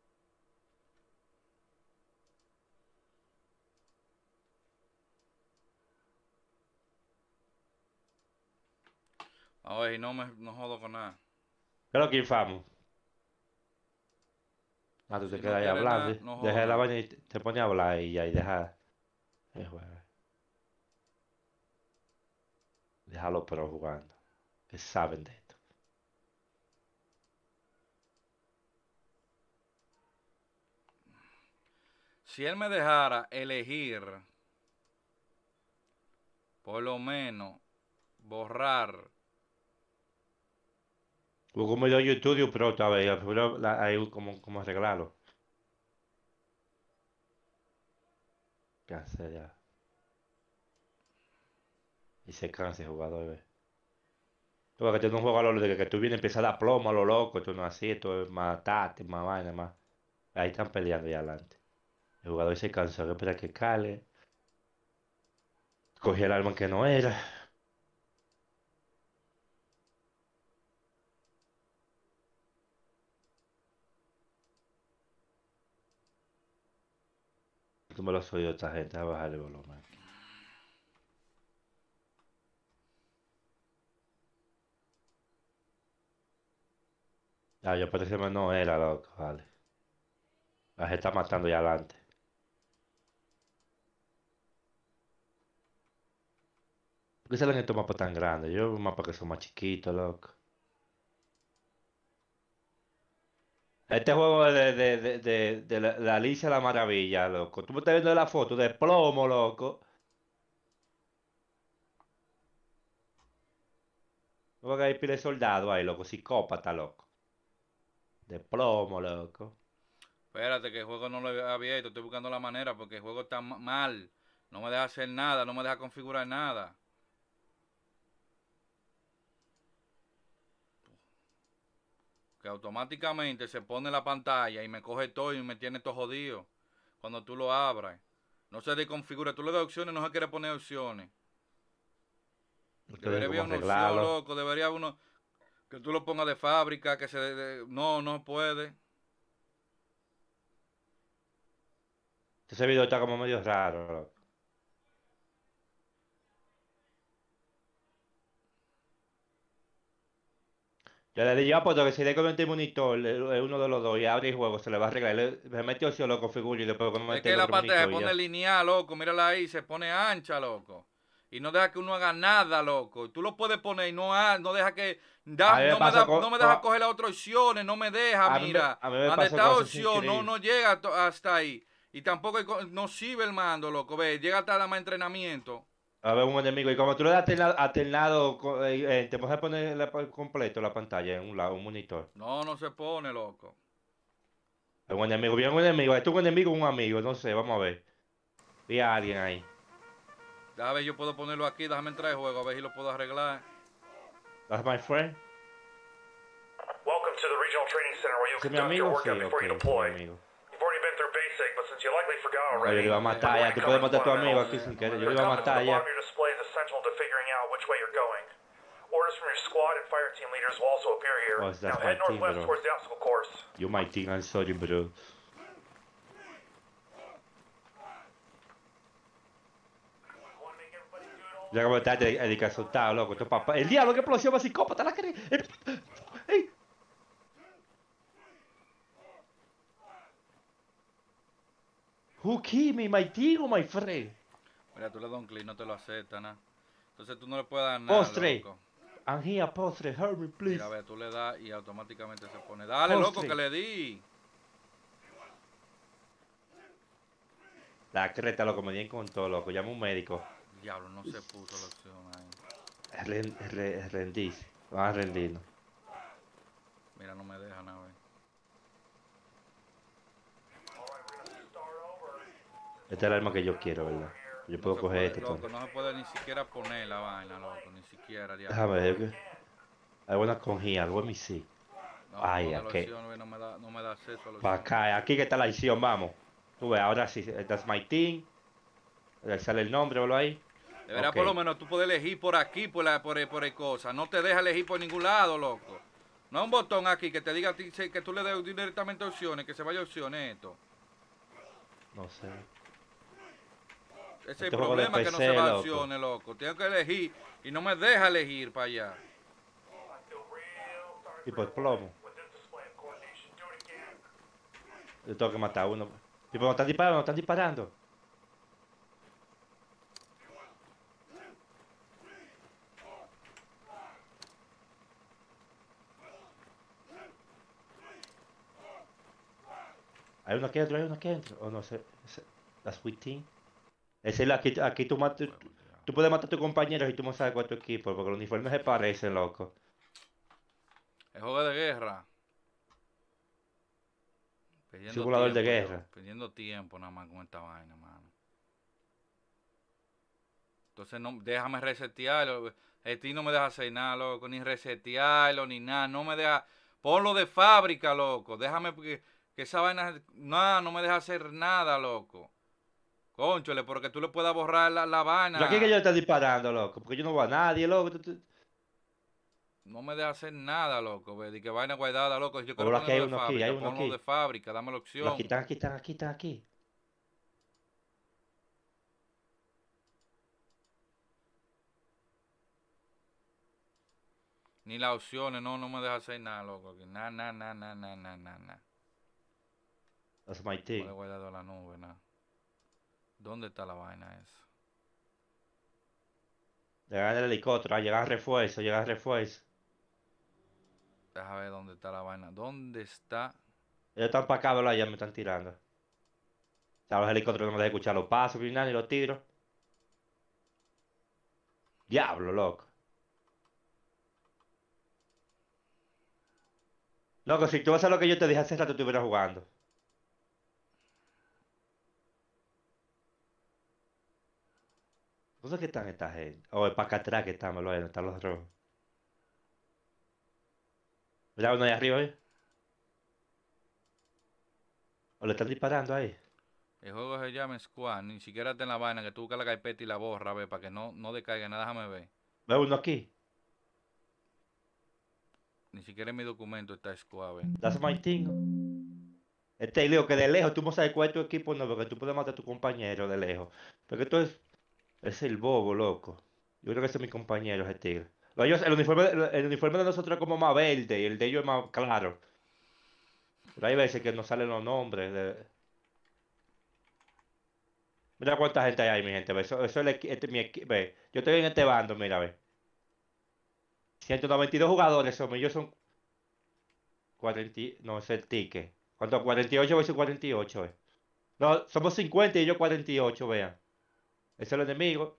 Speaker 2: A ver, y no jodo con nada.
Speaker 1: Pero que infamo. Ah, tú te
Speaker 2: Si
Speaker 1: quedas
Speaker 2: no
Speaker 1: ahí
Speaker 2: quiere
Speaker 1: hablando.
Speaker 2: nada, no jodo
Speaker 1: Deja la
Speaker 2: nada.
Speaker 1: vaina y te pone a hablar y ya, y deja. Bueno, déjalo pero jugando. Que saben de esto.
Speaker 2: Si él me dejara elegir, por lo menos, borrar.
Speaker 1: Hubo un video de YouTube, pero todavía. Pero hay como arreglarlo. ¿Qué hacer ya? Y se cansa el jugador, ve. Tú ves que tiene un juego a lo de que tú vienes a empezar a dar plomo a lo loco, esto no es así, esto es más táctil, más vaina, más. Ahí están peleando ya adelante. El jugador se cansó, que espera que cale. Cogí el arma que no era. Tú me lo has oído esta gente, a bajar el volumen aquí. Ah, yo parece que no era, loco, vale. La gente está matando ya adelante. ¿Por qué salen estos mapas tan grandes? Yo veo mapas que son más chiquitos, loco. Este juego de la Alicia la Maravilla, loco. Tú me estás viendo la foto de plomo, loco. No que hay pile de soldado ahí, loco. Psicópata, loco. De plomo, loco.
Speaker 2: Espérate, que el juego no lo he abierto. Estoy buscando la manera porque el juego está mal. No me deja hacer nada, no me deja configurar nada. Que automáticamente se pone la pantalla y me coge todo y me tiene todo jodido. Cuando tú lo abras. No se desconfigura. Tú le das opciones, no se quiere poner opciones.
Speaker 1: Ustedes
Speaker 2: Debería haber
Speaker 1: cómo
Speaker 2: una opción,
Speaker 1: arreglarlo.
Speaker 2: loco. Debería haber uno que tú lo pongas de fábrica, que se... no puede.
Speaker 1: Ese video está como medio raro, loco. Yo le dije, pues que si le conecta el monitor, uno de los dos, y abre el juego, se le va a arreglar. Me mete opción, lo configuro y después
Speaker 2: Es
Speaker 1: conecta
Speaker 2: que
Speaker 1: el
Speaker 2: la
Speaker 1: otro
Speaker 2: pantalla se
Speaker 1: monitor y
Speaker 2: pone
Speaker 1: ya.
Speaker 2: lineal, loco. Mírala ahí, se pone ancha, loco. Y no deja que uno haga nada, loco. Y tú lo puedes poner y no deja que...
Speaker 1: A mí me pasó
Speaker 2: no me deja coger las otras opciones, no me deja, mira.
Speaker 1: a mí me
Speaker 2: Donde
Speaker 1: pasó
Speaker 2: está
Speaker 1: cosas
Speaker 2: opción,
Speaker 1: increíbles.
Speaker 2: no llega hasta ahí. Y tampoco no sirve el mando, loco. Ve, llega hasta más entrenamiento.
Speaker 1: A ver, un enemigo. Y como tú le das alternado, te vas a poner completo la pantalla en un lado, un monitor.
Speaker 2: No, no se pone, loco.
Speaker 1: Hay un enemigo, bien un enemigo. Esto es un enemigo o un amigo, no sé, vamos a ver. Vi a alguien ahí.
Speaker 2: Déjame ver, yo puedo ponerlo aquí, déjame entrar el juego, a ver si lo puedo arreglar.
Speaker 1: That's my friend.
Speaker 3: Welcome to the Regional Training Center where you
Speaker 1: ¿Ese es mi
Speaker 3: conduct your
Speaker 1: amigo?
Speaker 3: workout
Speaker 1: Sí,
Speaker 3: before
Speaker 1: ok,
Speaker 3: you
Speaker 1: ese es mi
Speaker 3: deploy.
Speaker 1: amigo.
Speaker 3: You've already been through basic, but since you likely forgot
Speaker 1: Yo
Speaker 3: already,
Speaker 1: le iba a
Speaker 3: we're
Speaker 1: matar ya.
Speaker 3: going to
Speaker 1: Tú
Speaker 3: cover
Speaker 1: puedes matar a tu amigo
Speaker 3: fundamentals.
Speaker 1: aquí sin querer. Yo
Speaker 2: no
Speaker 1: le iba a
Speaker 3: The compass at
Speaker 1: matar
Speaker 3: the bottom
Speaker 1: ya.
Speaker 3: of your display is essential to figuring out which way you're going. Orders from your squad and fire team leaders will also appear here.
Speaker 1: Oh, that's
Speaker 3: Now
Speaker 1: my
Speaker 3: head
Speaker 1: team,
Speaker 3: northwest
Speaker 1: bro.
Speaker 3: towards the obstacle course.
Speaker 1: You my team, I'm sorry, bro. Ya como está el que asustado, loco. Esto es papá. El diablo, qué explosión más psicópata, la quería. ¡Ey! Who killed me, my team or my friend?
Speaker 2: Mira, tú le das un clic, no te lo acepta, nada. Entonces tú no le puedes dar nada,
Speaker 1: Postre.
Speaker 2: loco.
Speaker 1: I'm here, postre. Help me, please.
Speaker 2: Mira, a ver, tú le das y automáticamente se pone. Dale,
Speaker 1: Postre.
Speaker 2: loco, que le di.
Speaker 1: La creta, loco, me di con todo, loco. Llama a un médico.
Speaker 2: Diablo, no se puso la opción ahí.
Speaker 1: Rendirse. Vamos a rendirnos.
Speaker 2: Mira, no me deja nada, ver.
Speaker 1: Esta es el arma que yo quiero, ¿verdad? Yo
Speaker 2: No
Speaker 1: puedo
Speaker 2: se
Speaker 1: coger
Speaker 2: puede,
Speaker 1: este.
Speaker 2: loco, no se puede ni siquiera poner la vaina, loco, ni siquiera, diablo.
Speaker 1: Déjame ver. I wanna come here. Let me see.
Speaker 2: No,
Speaker 1: Ay,
Speaker 2: no, de la
Speaker 1: aquí.
Speaker 2: opción, no me da acceso a la
Speaker 1: Para
Speaker 2: opción.
Speaker 1: acá. Aquí que está la acción, vamos. Tú ves, ahora sí. That's my team. Ahí sale el nombre, ¿velo ahí?
Speaker 2: Deberá
Speaker 1: Ok.
Speaker 2: por lo menos tú puedes elegir por aquí, por el cosa. No te deja elegir por ningún lado, loco. No hay un botón aquí que te diga a ti que tú le des directamente opciones, que se vaya a opciones esto.
Speaker 1: No sé.
Speaker 2: Ese es
Speaker 1: Este
Speaker 2: el
Speaker 1: juego de
Speaker 2: problema, que no se
Speaker 1: PC,
Speaker 2: va a
Speaker 1: loco.
Speaker 2: opciones, loco. Tengo que elegir y no me deja elegir para allá.
Speaker 1: Tipo de plomo. Yo tengo que matar a uno. Tipo, no están disparando, no están disparando. Hay uno aquí adentro, hay uno aquí adentro. O no sé. La Sweet Team. Ese es aquí tú matas. Tú puedes matar a tus compañeros y tú no sabes cuál es tu equipo, porque los uniformes se parecen, loco.
Speaker 2: El juego de guerra.
Speaker 1: Simulador de guerra.
Speaker 2: Perdiendo tiempo nada más con esta vaina, mano. Entonces no, déjame resetearlo. El tío no me deja hacer nada, loco. Ni resetearlo, ni nada. No me deja. Ponlo de fábrica, loco. Déjame que esa vaina. No me deja hacer nada, loco. Cónchole, porque tú le puedas borrar la
Speaker 1: Pero aquí que
Speaker 2: vaina.
Speaker 1: yo está disparando, loco, porque yo no veo a nadie, loco.
Speaker 2: No me deja hacer nada, loco. Ve, de que vaina guardada, loco. Si yo quiero
Speaker 1: Pero aquí hay
Speaker 2: ponerlo de
Speaker 1: uno aquí, hay
Speaker 2: fábrica,
Speaker 1: uno
Speaker 2: ponlo de
Speaker 1: aquí.
Speaker 2: fábrica. Dame la
Speaker 1: Pero aquí
Speaker 2: opción.
Speaker 1: están, aquí están, aquí están, aquí.
Speaker 2: Ni las opciones, no me deja hacer nada, loco. Nada.
Speaker 1: That's my
Speaker 2: No
Speaker 1: team.
Speaker 2: le he guardado a la nube, nada. ¿Dónde está la vaina esa?
Speaker 1: Llegan el helicóptero, llegan refuerzos, llegan refuerzos.
Speaker 2: Deja ver dónde está la vaina. ¿Dónde está?
Speaker 1: Ellos están para acá, ¿verdad? Ya me están tirando. O sea, los helicópteros no me dejan escuchar los pasos, ni nada, ni los tiros. Diablo, loco. Loco, si tú vas a hacer lo que yo te dije hace rato, estuvieras jugando. ¿Dónde es que están esta gente? O es para acá atrás que están, ¿verdad? Están los rojos. Mira uno ahí arriba, ¿eh? ¿O le están disparando ahí?
Speaker 2: El juego se llama Squad. Ni siquiera está en la vaina que tú buscas la carpeta y la borra, ve, para que no decaiga nada. Déjame ver.
Speaker 1: ¿Ve uno aquí?
Speaker 2: Ni siquiera en mi documento está Squad, ve.
Speaker 1: That's my thing. Este lío que de lejos tú no sabes cuál es tu equipo, no, porque tú puedes matar a tu compañero de lejos. Porque esto es el bobo, loco. Yo creo que ese es mi compañero, ese tigre. El uniforme de nosotros es como más verde y el de ellos es más claro. Pero hay veces que no salen los nombres. Mira cuánta gente hay ahí, mi gente. Ve. Eso es ve. Yo estoy en este bando, mira, ve. 192 jugadores somos. Ellos son 40. No, es el ticket. ¿Cuánto? 48 versus 48, ve. No, somos 50 y ellos 48, vean. Ese es el enemigo.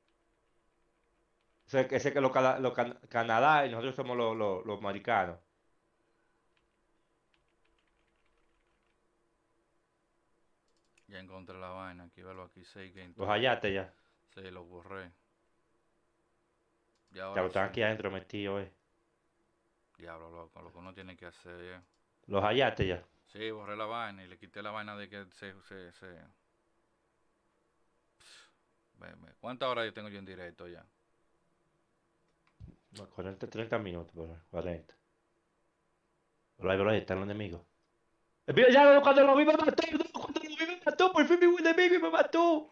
Speaker 1: Ese que Canadá y nosotros somos los americanos.
Speaker 2: Ya encontré la vaina, aquí velo aquí, 6 games.
Speaker 1: Los hallaste ya.
Speaker 2: Sí, los borré. Ya
Speaker 1: Ya
Speaker 2: ahora
Speaker 1: están
Speaker 2: sí.
Speaker 1: aquí adentro metidos,
Speaker 2: Diablo, loco, lo que uno tiene que hacer ya.
Speaker 1: Los hallaste ya.
Speaker 2: Sí, borré la vaina y le quité la vaina de que ¿Cuántas horas yo tengo yo en directo ya?
Speaker 1: No, 40, 30 minutos, por ahí, 40. Pero ahí están los enemigos. Mira, ya cuando lo vi me mató, cuando lo vi me mató, por fin mi buen enemigo y me mató.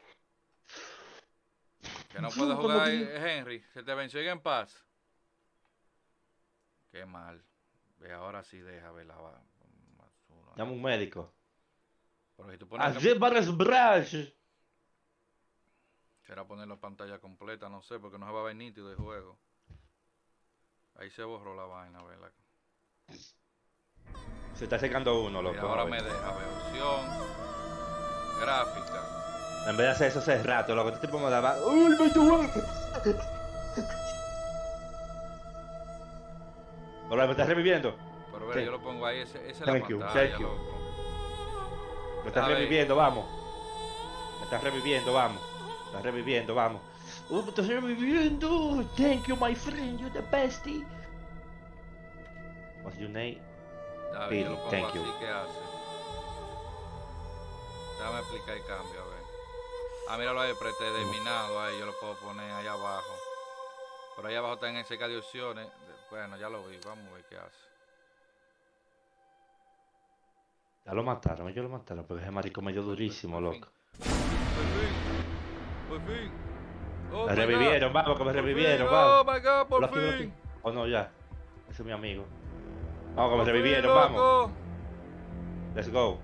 Speaker 2: Que no puede
Speaker 1: Como
Speaker 2: jugar
Speaker 1: que-
Speaker 2: Henry, se te venció en paz. Qué mal. Ve, ahora sí deja ver la basura.
Speaker 1: Dame un médico.
Speaker 2: Pero si tú pones
Speaker 1: Así para los brazos.
Speaker 2: será poner la pantalla completa, no sé, porque no se va a ver nítido el juego. Ahí se borró la vaina, ¿verdad?
Speaker 1: Se está secando uno,
Speaker 2: Mira,
Speaker 1: loco.
Speaker 2: ahora
Speaker 1: a ver.
Speaker 2: me deja ver opción gráfica.
Speaker 1: En vez de hacer eso hace rato, loco. Este tipo me daba. ¡Uy, me tuvo! Hola, ¿me estás reviviendo?
Speaker 2: Pero ver,
Speaker 1: Sí.
Speaker 2: yo lo pongo ahí, esa es la
Speaker 1: Thank you,
Speaker 2: pantalla,
Speaker 1: thank you.
Speaker 2: loco.
Speaker 1: Me estás
Speaker 2: A ver.
Speaker 1: reviviendo, vamos. Me estás reviviendo, vamos. Me estás reviviendo, vamos. Me estás reviviendo. Thank you, my friend. You're the bestie. What's your name?
Speaker 2: A ver,
Speaker 1: Billy,
Speaker 2: yo lo pongo
Speaker 1: thank
Speaker 2: así,
Speaker 1: you.
Speaker 2: ¿qué hace? Déjame explicar el cambio, a ver. Ah, míralo ahí, predeterminado, ahí yo lo puedo poner ahí abajo. Pero ahí abajo está en ese de opciones. Bueno, ya lo vi, vamos a ver qué hace.
Speaker 1: Ya lo mataron, ellos lo mataron, porque ese marico me dio durísimo,
Speaker 2: Por fin.
Speaker 1: loco.
Speaker 2: Por fin. Oh
Speaker 1: Me
Speaker 2: my
Speaker 1: revivieron,
Speaker 2: God.
Speaker 1: vamos, que me
Speaker 2: Por
Speaker 1: revivieron,
Speaker 2: fin.
Speaker 1: vamos.
Speaker 2: Oh my God, por
Speaker 1: Lo aquí, lo
Speaker 2: fin.
Speaker 1: aquí. Oh no, ya. Ese es mi amigo. Vamos, que me
Speaker 2: Por fin,
Speaker 1: revivieron, vamos.
Speaker 2: loco.
Speaker 1: Let's go.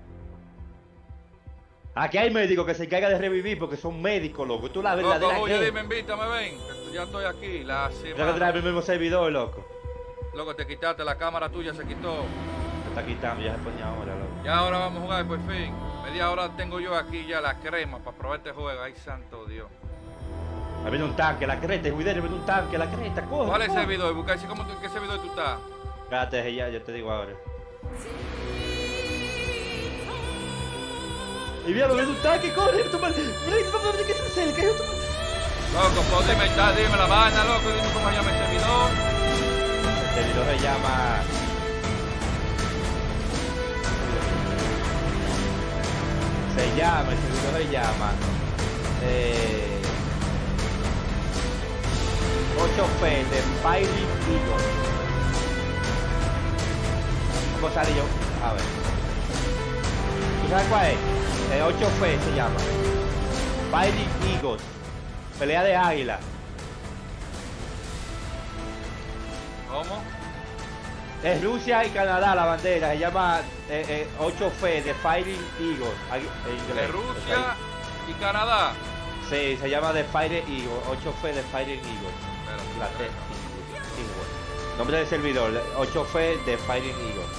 Speaker 1: Aquí hay médicos que se encargan de revivir porque son médicos, loco. Tú la verdadera
Speaker 2: Loco, oye,
Speaker 1: gente.
Speaker 2: dime, invítame, ven. Que ya estoy aquí. La
Speaker 1: Tengo que
Speaker 2: semana.
Speaker 1: traer el mismo servidor, loco.
Speaker 2: Loco, te quitaste, la cámara tuya se quitó.
Speaker 1: Se está quitando, ya se pone ahora, loco.
Speaker 2: Ya ahora vamos a jugar por fin. Media hora tengo yo aquí ya la crema para probar este juego. Ay, santo Dios.
Speaker 1: Ahí viene un tanque, la creta, cuidado, viene un tanque, la creta, corre.
Speaker 2: ¿Cuál es el
Speaker 1: corre.
Speaker 2: servidor? Busca así como qué servidor tú estás.
Speaker 1: Espérate, ya, yo te digo ahora. Y mira, viene un tanque, corre, toma. Mira, que se acerca,
Speaker 2: Loco, pues dime la vaina, loco, dime cómo se llama el servidor.
Speaker 1: El servidor se llama. El servidor se llama. 8P de Fighting Eagle. ¿Cómo sale yo? A ver. ¿Tú sabes cuál es? 8P se llama. Fighting Eagles. Pelea de águila.
Speaker 2: ¿Cómo?
Speaker 1: Es Rusia y Canadá la bandera. Se llama 8F de Fighting Eagles. En inglés.
Speaker 2: De Rusia y Canadá.
Speaker 1: Sí, se llama The Fighting Eagles. 8F de Fighting Eagles.
Speaker 2: Espérate,
Speaker 1: La T.
Speaker 2: espérate.
Speaker 1: Eagles. Nombre del servidor. 8F de Fighting Eagles.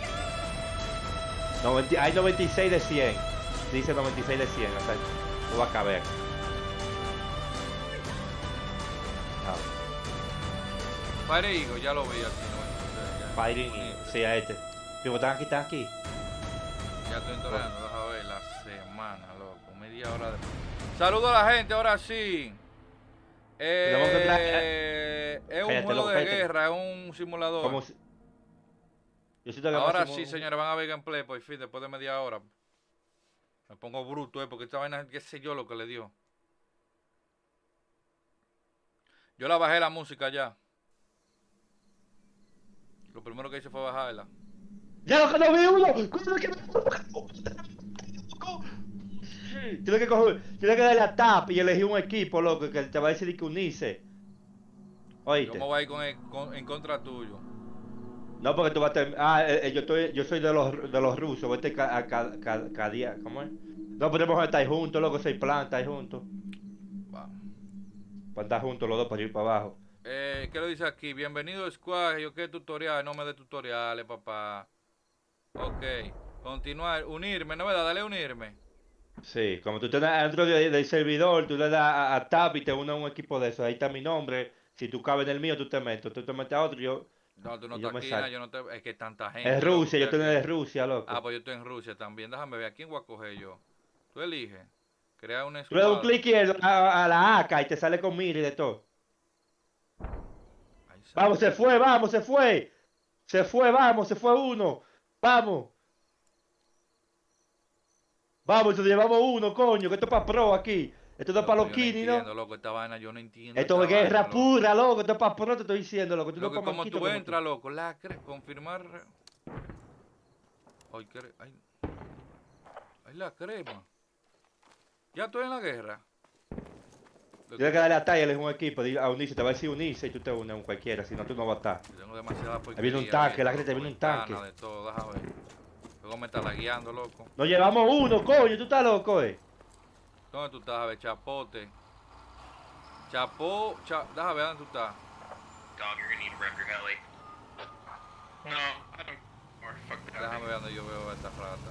Speaker 1: Hay 96 de 100. Dice 96 de 100. O sea, no va a caber.
Speaker 2: Fire Eagle, ya lo vi aquí. No, ya.
Speaker 1: Fighting Eagles. Sí, a este. Pero están aquí.
Speaker 2: Ya estoy entrando, deja ver la semana, loco. Media hora de. Saludo a la gente, ahora sí.
Speaker 1: Tenemos que entrar,
Speaker 2: Es un
Speaker 1: Cállate,
Speaker 2: juego
Speaker 1: loco,
Speaker 2: de
Speaker 1: cállate.
Speaker 2: guerra, es un simulador.
Speaker 1: Como si- Yo siento que
Speaker 2: Ahora
Speaker 1: vamos a-
Speaker 2: sí, señores, van a ver gameplay por fin, después de media hora. Me pongo bruto, porque esta vaina, qué sé yo lo que le dio. Yo la bajé la música ya. Lo primero que hice fue bajarla.
Speaker 1: ¡Ya lo que no vi uno! ¡Cuidado que Tienes que darle a tap y elegir un equipo, loco, que te va a decir que unirse.
Speaker 2: Yo
Speaker 1: Oíste.
Speaker 2: me voy a ir en contra tuyo.
Speaker 1: No, porque tú vas a terminar. Yo soy de los rusos. Vete ¿cómo es? No podemos estar juntos, loco, 6 plan, estar juntos.
Speaker 2: Vamos.
Speaker 1: Para estar juntos los dos para ir para abajo.
Speaker 2: ¿Qué lo dice aquí? Bienvenido, Squad. Yo qué tutorial, no me dé tutoriales, papá. Ok. Continuar, unirme, ¿no verdad? Dale a unirme.
Speaker 1: Sí, como tú estás dentro del servidor, tú le das a Tab y te unes a un equipo de eso. Ahí está mi nombre. Si tú cabes en el mío, tú te metes. Tú te metes a otro
Speaker 2: No, tú no
Speaker 1: y yo
Speaker 2: estás
Speaker 1: me
Speaker 2: aquí,
Speaker 1: salgo.
Speaker 2: yo no te... Es que tanta gente,
Speaker 1: Es
Speaker 2: loco,
Speaker 1: Rusia, yo
Speaker 2: estoy
Speaker 1: estoy
Speaker 2: aquí.
Speaker 1: de Rusia, loco.
Speaker 2: Ah, pues yo estoy en Rusia también. Déjame ver, ¿a quién voy a coger yo? Tú eliges. Crea una
Speaker 1: Tú le das un
Speaker 2: escuadra.
Speaker 1: clic izquierdo a la AK y te sale con mira y de todo.
Speaker 2: Ahí sale.
Speaker 1: Vamos, se fue, vamos, se fue. Se fue, vamos, se fue uno. Vamos. Vamos, nos llevamos uno, coño, que esto es para pro aquí. Esto no es para
Speaker 2: Loco,
Speaker 1: los
Speaker 2: yo no
Speaker 1: kini,
Speaker 2: entiendo,
Speaker 1: ¿no?
Speaker 2: loco, esta vaina, yo no entiendo
Speaker 1: Esto
Speaker 2: esta
Speaker 1: es guerra
Speaker 2: vaina, loco.
Speaker 1: pura, loco. Esto es para pro, te estoy diciendo, loco. Tú no es
Speaker 2: Loco,
Speaker 1: para
Speaker 2: como
Speaker 1: manquito
Speaker 2: tú
Speaker 1: como
Speaker 2: entras, loco, confirmar. Ay, ay, la crema. Ya estoy en la guerra.
Speaker 1: Tienes que darle a Tyler, es un equipo, a unirse, te va a decir unirse y tú te unes a un cualquiera, si no tú no vas a estar.
Speaker 2: Yo tengo demasiada porquería.
Speaker 1: Ahí viene un tanque, la
Speaker 2: loco,
Speaker 1: gente, viene un
Speaker 2: ventana,
Speaker 1: tanque.
Speaker 2: de todo, déjame ver. Luego me está lagueando, loco.
Speaker 1: Nos llevamos uno, coño, tú estás loco,
Speaker 2: ¿Dónde tú estás? A ver, chapote. Déjame ver dónde tú estás.
Speaker 3: Dog, you're gonna need to rep your heli. No, I don't. Or fuck that.
Speaker 2: Déjame ver dónde yo veo a esta rata.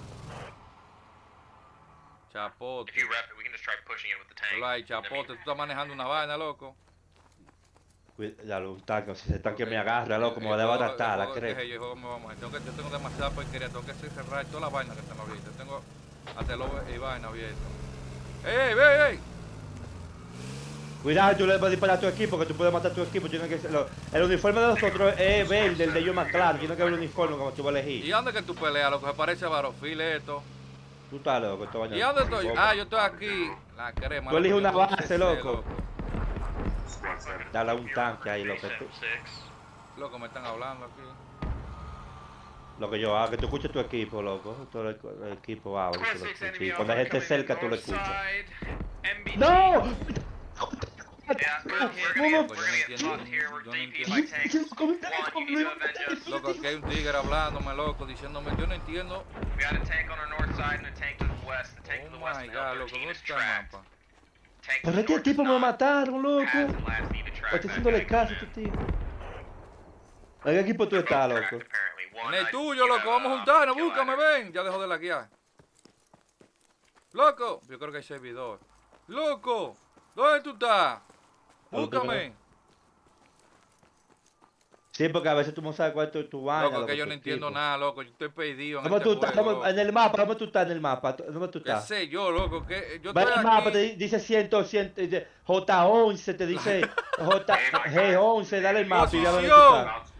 Speaker 2: Chapote.
Speaker 3: If you rep it, we can just try pushing it with the tank.
Speaker 2: Solo ahí, chapote, tú estás manejando una vaina, loco.
Speaker 1: Cuidado, un tanque, si ese tanque
Speaker 2: Ok,
Speaker 1: me agarra, loco, me va a desbaratar, la creo.
Speaker 2: Yo tengo demasiada porquería, tengo que cerrar toda la vaina que se me abierta. Tengo hasta el y vaina abierto. ¡Ey, ey, ey!
Speaker 1: Cuidado, tú le vas a disparar a tu equipo, que tú puedes matar a tu equipo. El uniforme de nosotros es verde, el de ellos más claro. Tiene que ver el uniforme como tú vas a
Speaker 2: ¿Y
Speaker 1: elegir.
Speaker 2: dónde que tú peleas, loco? Se parece a Battlefield esto.
Speaker 1: Tú estás loco, esto
Speaker 2: ¿Y dónde estoy? Ah, yo estoy aquí. La crema.
Speaker 1: Tú eliges
Speaker 2: loco,
Speaker 1: una
Speaker 2: yo no
Speaker 1: base,
Speaker 2: sé,
Speaker 1: loco. Dale a un tanque ahí, loco.
Speaker 2: Loco, me están hablando aquí.
Speaker 1: Lo que yo hago, que tú escuches tu equipo, loco. Todo el equipo va, y cuando hay gente cerca, tú lo escuchas. ¡No!
Speaker 2: Loco, aquí hay un tigre hablándome, loco, diciéndome, yo no entiendo. Oh my god, loco, ¿dónde está el mapa?
Speaker 1: Pero este tipo me mataron, loco. Estoy haciéndole caso a este tipo. ¿En qué equipo tú estás, loco?
Speaker 2: En el tuyo, loco, vamos a juntarnos, búscame, ven. Ya dejó de la guía. Loco, yo creo que hay servidor. Loco, ¿dónde tú estás? Búscame.
Speaker 1: Sí, porque a veces tú no sabes cuál es tu vaina.
Speaker 2: Loco, que yo no entiendo nada, loco, yo estoy perdido en
Speaker 1: ¿Dónde
Speaker 2: este
Speaker 1: tú estás?
Speaker 2: juego, loco.
Speaker 1: En el mapa, ¿dónde tú estás en el mapa? ¿Dónde tú
Speaker 2: ¿Qué
Speaker 1: estás?
Speaker 2: sé yo, loco? Que yo
Speaker 1: Va
Speaker 2: estoy
Speaker 1: en el mapa,
Speaker 2: aquí.
Speaker 1: te dice 100, J11, te dice G11, dale el mapa y ya dónde tú estás.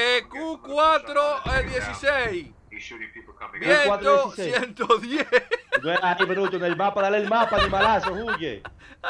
Speaker 2: Q4 16. Viento 110.
Speaker 1: No es ahí, bruto, en el mapa, dale el mapa, animalazo, huye.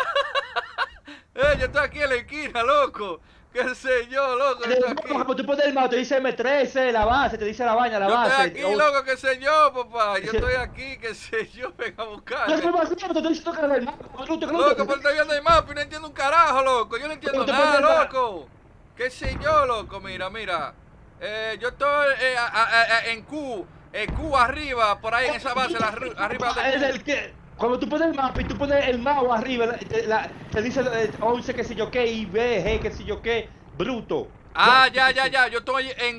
Speaker 2: Yo estoy aquí en la esquina, loco. ¿Qué sé yo, loco? Yo estoy aquí.
Speaker 1: Cuando tú pones el mapa, te dice M13, la base, te dice la vaina, la
Speaker 2: Yo
Speaker 1: base.
Speaker 2: estoy aquí, loco, qué sé yo, papá. Yo estoy aquí, qué sé yo. Venga a buscar.
Speaker 1: Yo no me acuerdo, te estoy diciendo que era el mapa, bruto,
Speaker 2: Loco, pero estoy viendo el mapa y no entiendo un carajo, loco. Yo no entiendo
Speaker 1: Pero te
Speaker 2: nada,
Speaker 1: pones el
Speaker 2: loco. ¿Qué sé yo, loco? Mira, mira. Yo estoy en Q arriba, por ahí en esa base, arriba de
Speaker 1: Es
Speaker 2: Q.
Speaker 1: el que, cuando tú pones el mapa y tú pones el mouse arriba, te dice 11 que sé yo qué, y B, G que sé yo qué, bruto.
Speaker 2: Ah, ya. Yo estoy en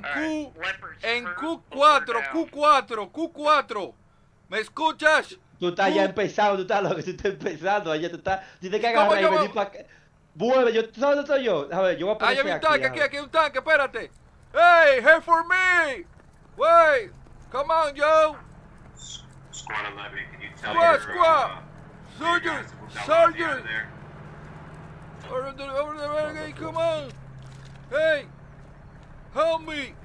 Speaker 2: Q4. ¿Me escuchas?
Speaker 1: Tú estás ya empezando, tú estás loco, tú estás empezando, allá tú estás, tienes que
Speaker 2: ¿Y cómo
Speaker 1: agarrar y
Speaker 2: yo
Speaker 1: venir para acá. Vuelve, ¿tú sabes dónde estoy yo? A ver, yo voy a
Speaker 2: Ah,
Speaker 1: poner
Speaker 2: yo vi un
Speaker 1: aquí.
Speaker 2: tanque, aquí hay un tanque, espérate. Hey, hey for me. Wait, come on, Joe.
Speaker 4: Squad 11, can you tell
Speaker 2: Squad.
Speaker 4: your
Speaker 2: Sergeant. Over there, hey, come on. Hey, help me.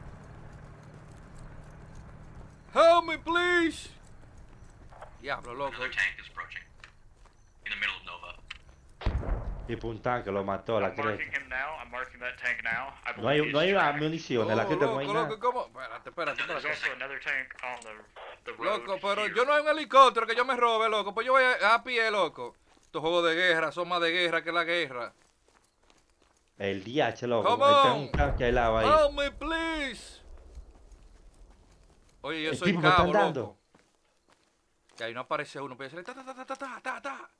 Speaker 2: Help me, please. Diablo, loco.
Speaker 3: Another tank is approaching. In the middle of Nova.
Speaker 1: Y por un tanque lo mató, la
Speaker 5: I'm
Speaker 1: creta.
Speaker 5: marking him now. I'm marking that tank now. I
Speaker 1: No hay,
Speaker 5: believe
Speaker 1: no hay
Speaker 5: he's tracked.
Speaker 1: municiones, la creta no hay nada.
Speaker 2: Loco, ¿cómo? Espérate.
Speaker 5: There's also another tank on the road.
Speaker 2: Loco, pero
Speaker 5: here.
Speaker 2: yo no hay un helicóptero que yo me robe, loco. Pues yo voy a pie, loco. Estos juegos de guerra son más de guerra que la guerra.
Speaker 1: El DH, loco.
Speaker 2: Come
Speaker 1: Ahí está
Speaker 2: on.
Speaker 1: un tanque al lado ahí.
Speaker 2: Help me, please. Oye, yo
Speaker 1: El
Speaker 2: soy
Speaker 1: tipo me están
Speaker 2: cabo,
Speaker 1: dando.
Speaker 2: loco. Y ahí no aparece uno, pero ta, ta, ta, ta, ta, ta, ta.